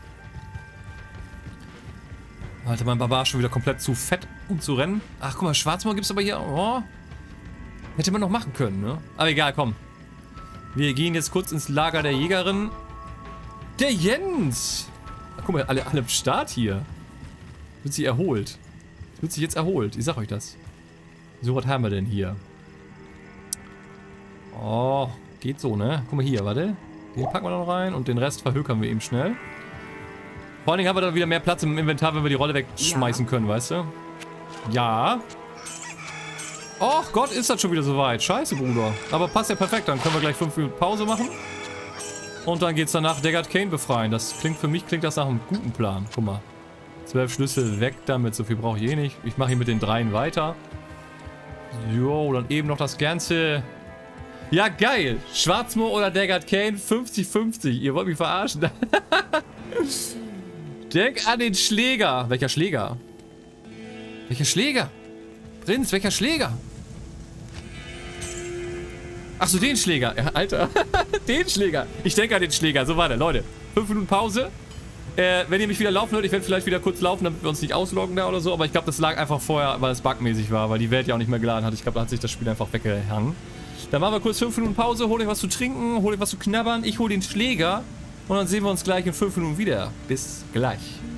Alter, mein Barbar ist schon wieder komplett zu fett, um zu rennen. Ach, guck mal, Schwarzmoor gibt's aber hier. Oh. Hätte man noch machen können, ne? Aber egal, komm. Wir gehen jetzt kurz ins Lager der Jägerin. Der Jens! Ach, guck mal, alle im Start hier. Wird sich erholt. Wird sich jetzt erholt, ich sag euch das. So, was haben wir denn hier? Oh, geht so, ne? Guck mal hier, warte. Den packen wir noch rein und den Rest verhökern wir eben schnell. Vor allen Dingen haben wir dann wieder mehr Platz im Inventar, wenn wir die Rolle wegschmeißen können, weißt du? Ja. Och Gott, ist das schon wieder soweit. Scheiße, Bruder. Aber passt ja perfekt, dann können wir gleich 5 Minuten Pause machen. Und dann geht's danach Deckard Cain befreien. Das klingt für mich, klingt das nach einem guten Plan. Guck mal. 12 Schlüssel weg damit, so viel brauche ich eh nicht. Ich mache hier mit den 3 weiter. Jo, dann eben noch das Ganze. Ja, geil. Schwarzmoor oder Deckard Cain, 50-50. Ihr wollt mich verarschen. Denk an den Schläger. Welcher Schläger? Welcher Schläger? Prinz, welcher Schläger? Achso, den Schläger. Ja, Alter. Den Schläger. Ich denke an den Schläger. So, warte, Leute. 5 Minuten Pause. Wenn ihr mich wieder laufen hört, ich werde vielleicht wieder kurz laufen, damit wir uns nicht ausloggen da oder so. Aber ich glaube, das lag einfach vorher, weil es bugmäßig war, weil die Welt ja auch nicht mehr geladen hat. Ich glaube, da hat sich das Spiel einfach weggehangen. Dann machen wir kurz 5 Minuten Pause, holt euch was zu trinken, holt euch was zu knabbern. Ich hole den Schläger und dann sehen wir uns gleich in 5 Minuten wieder. Bis gleich.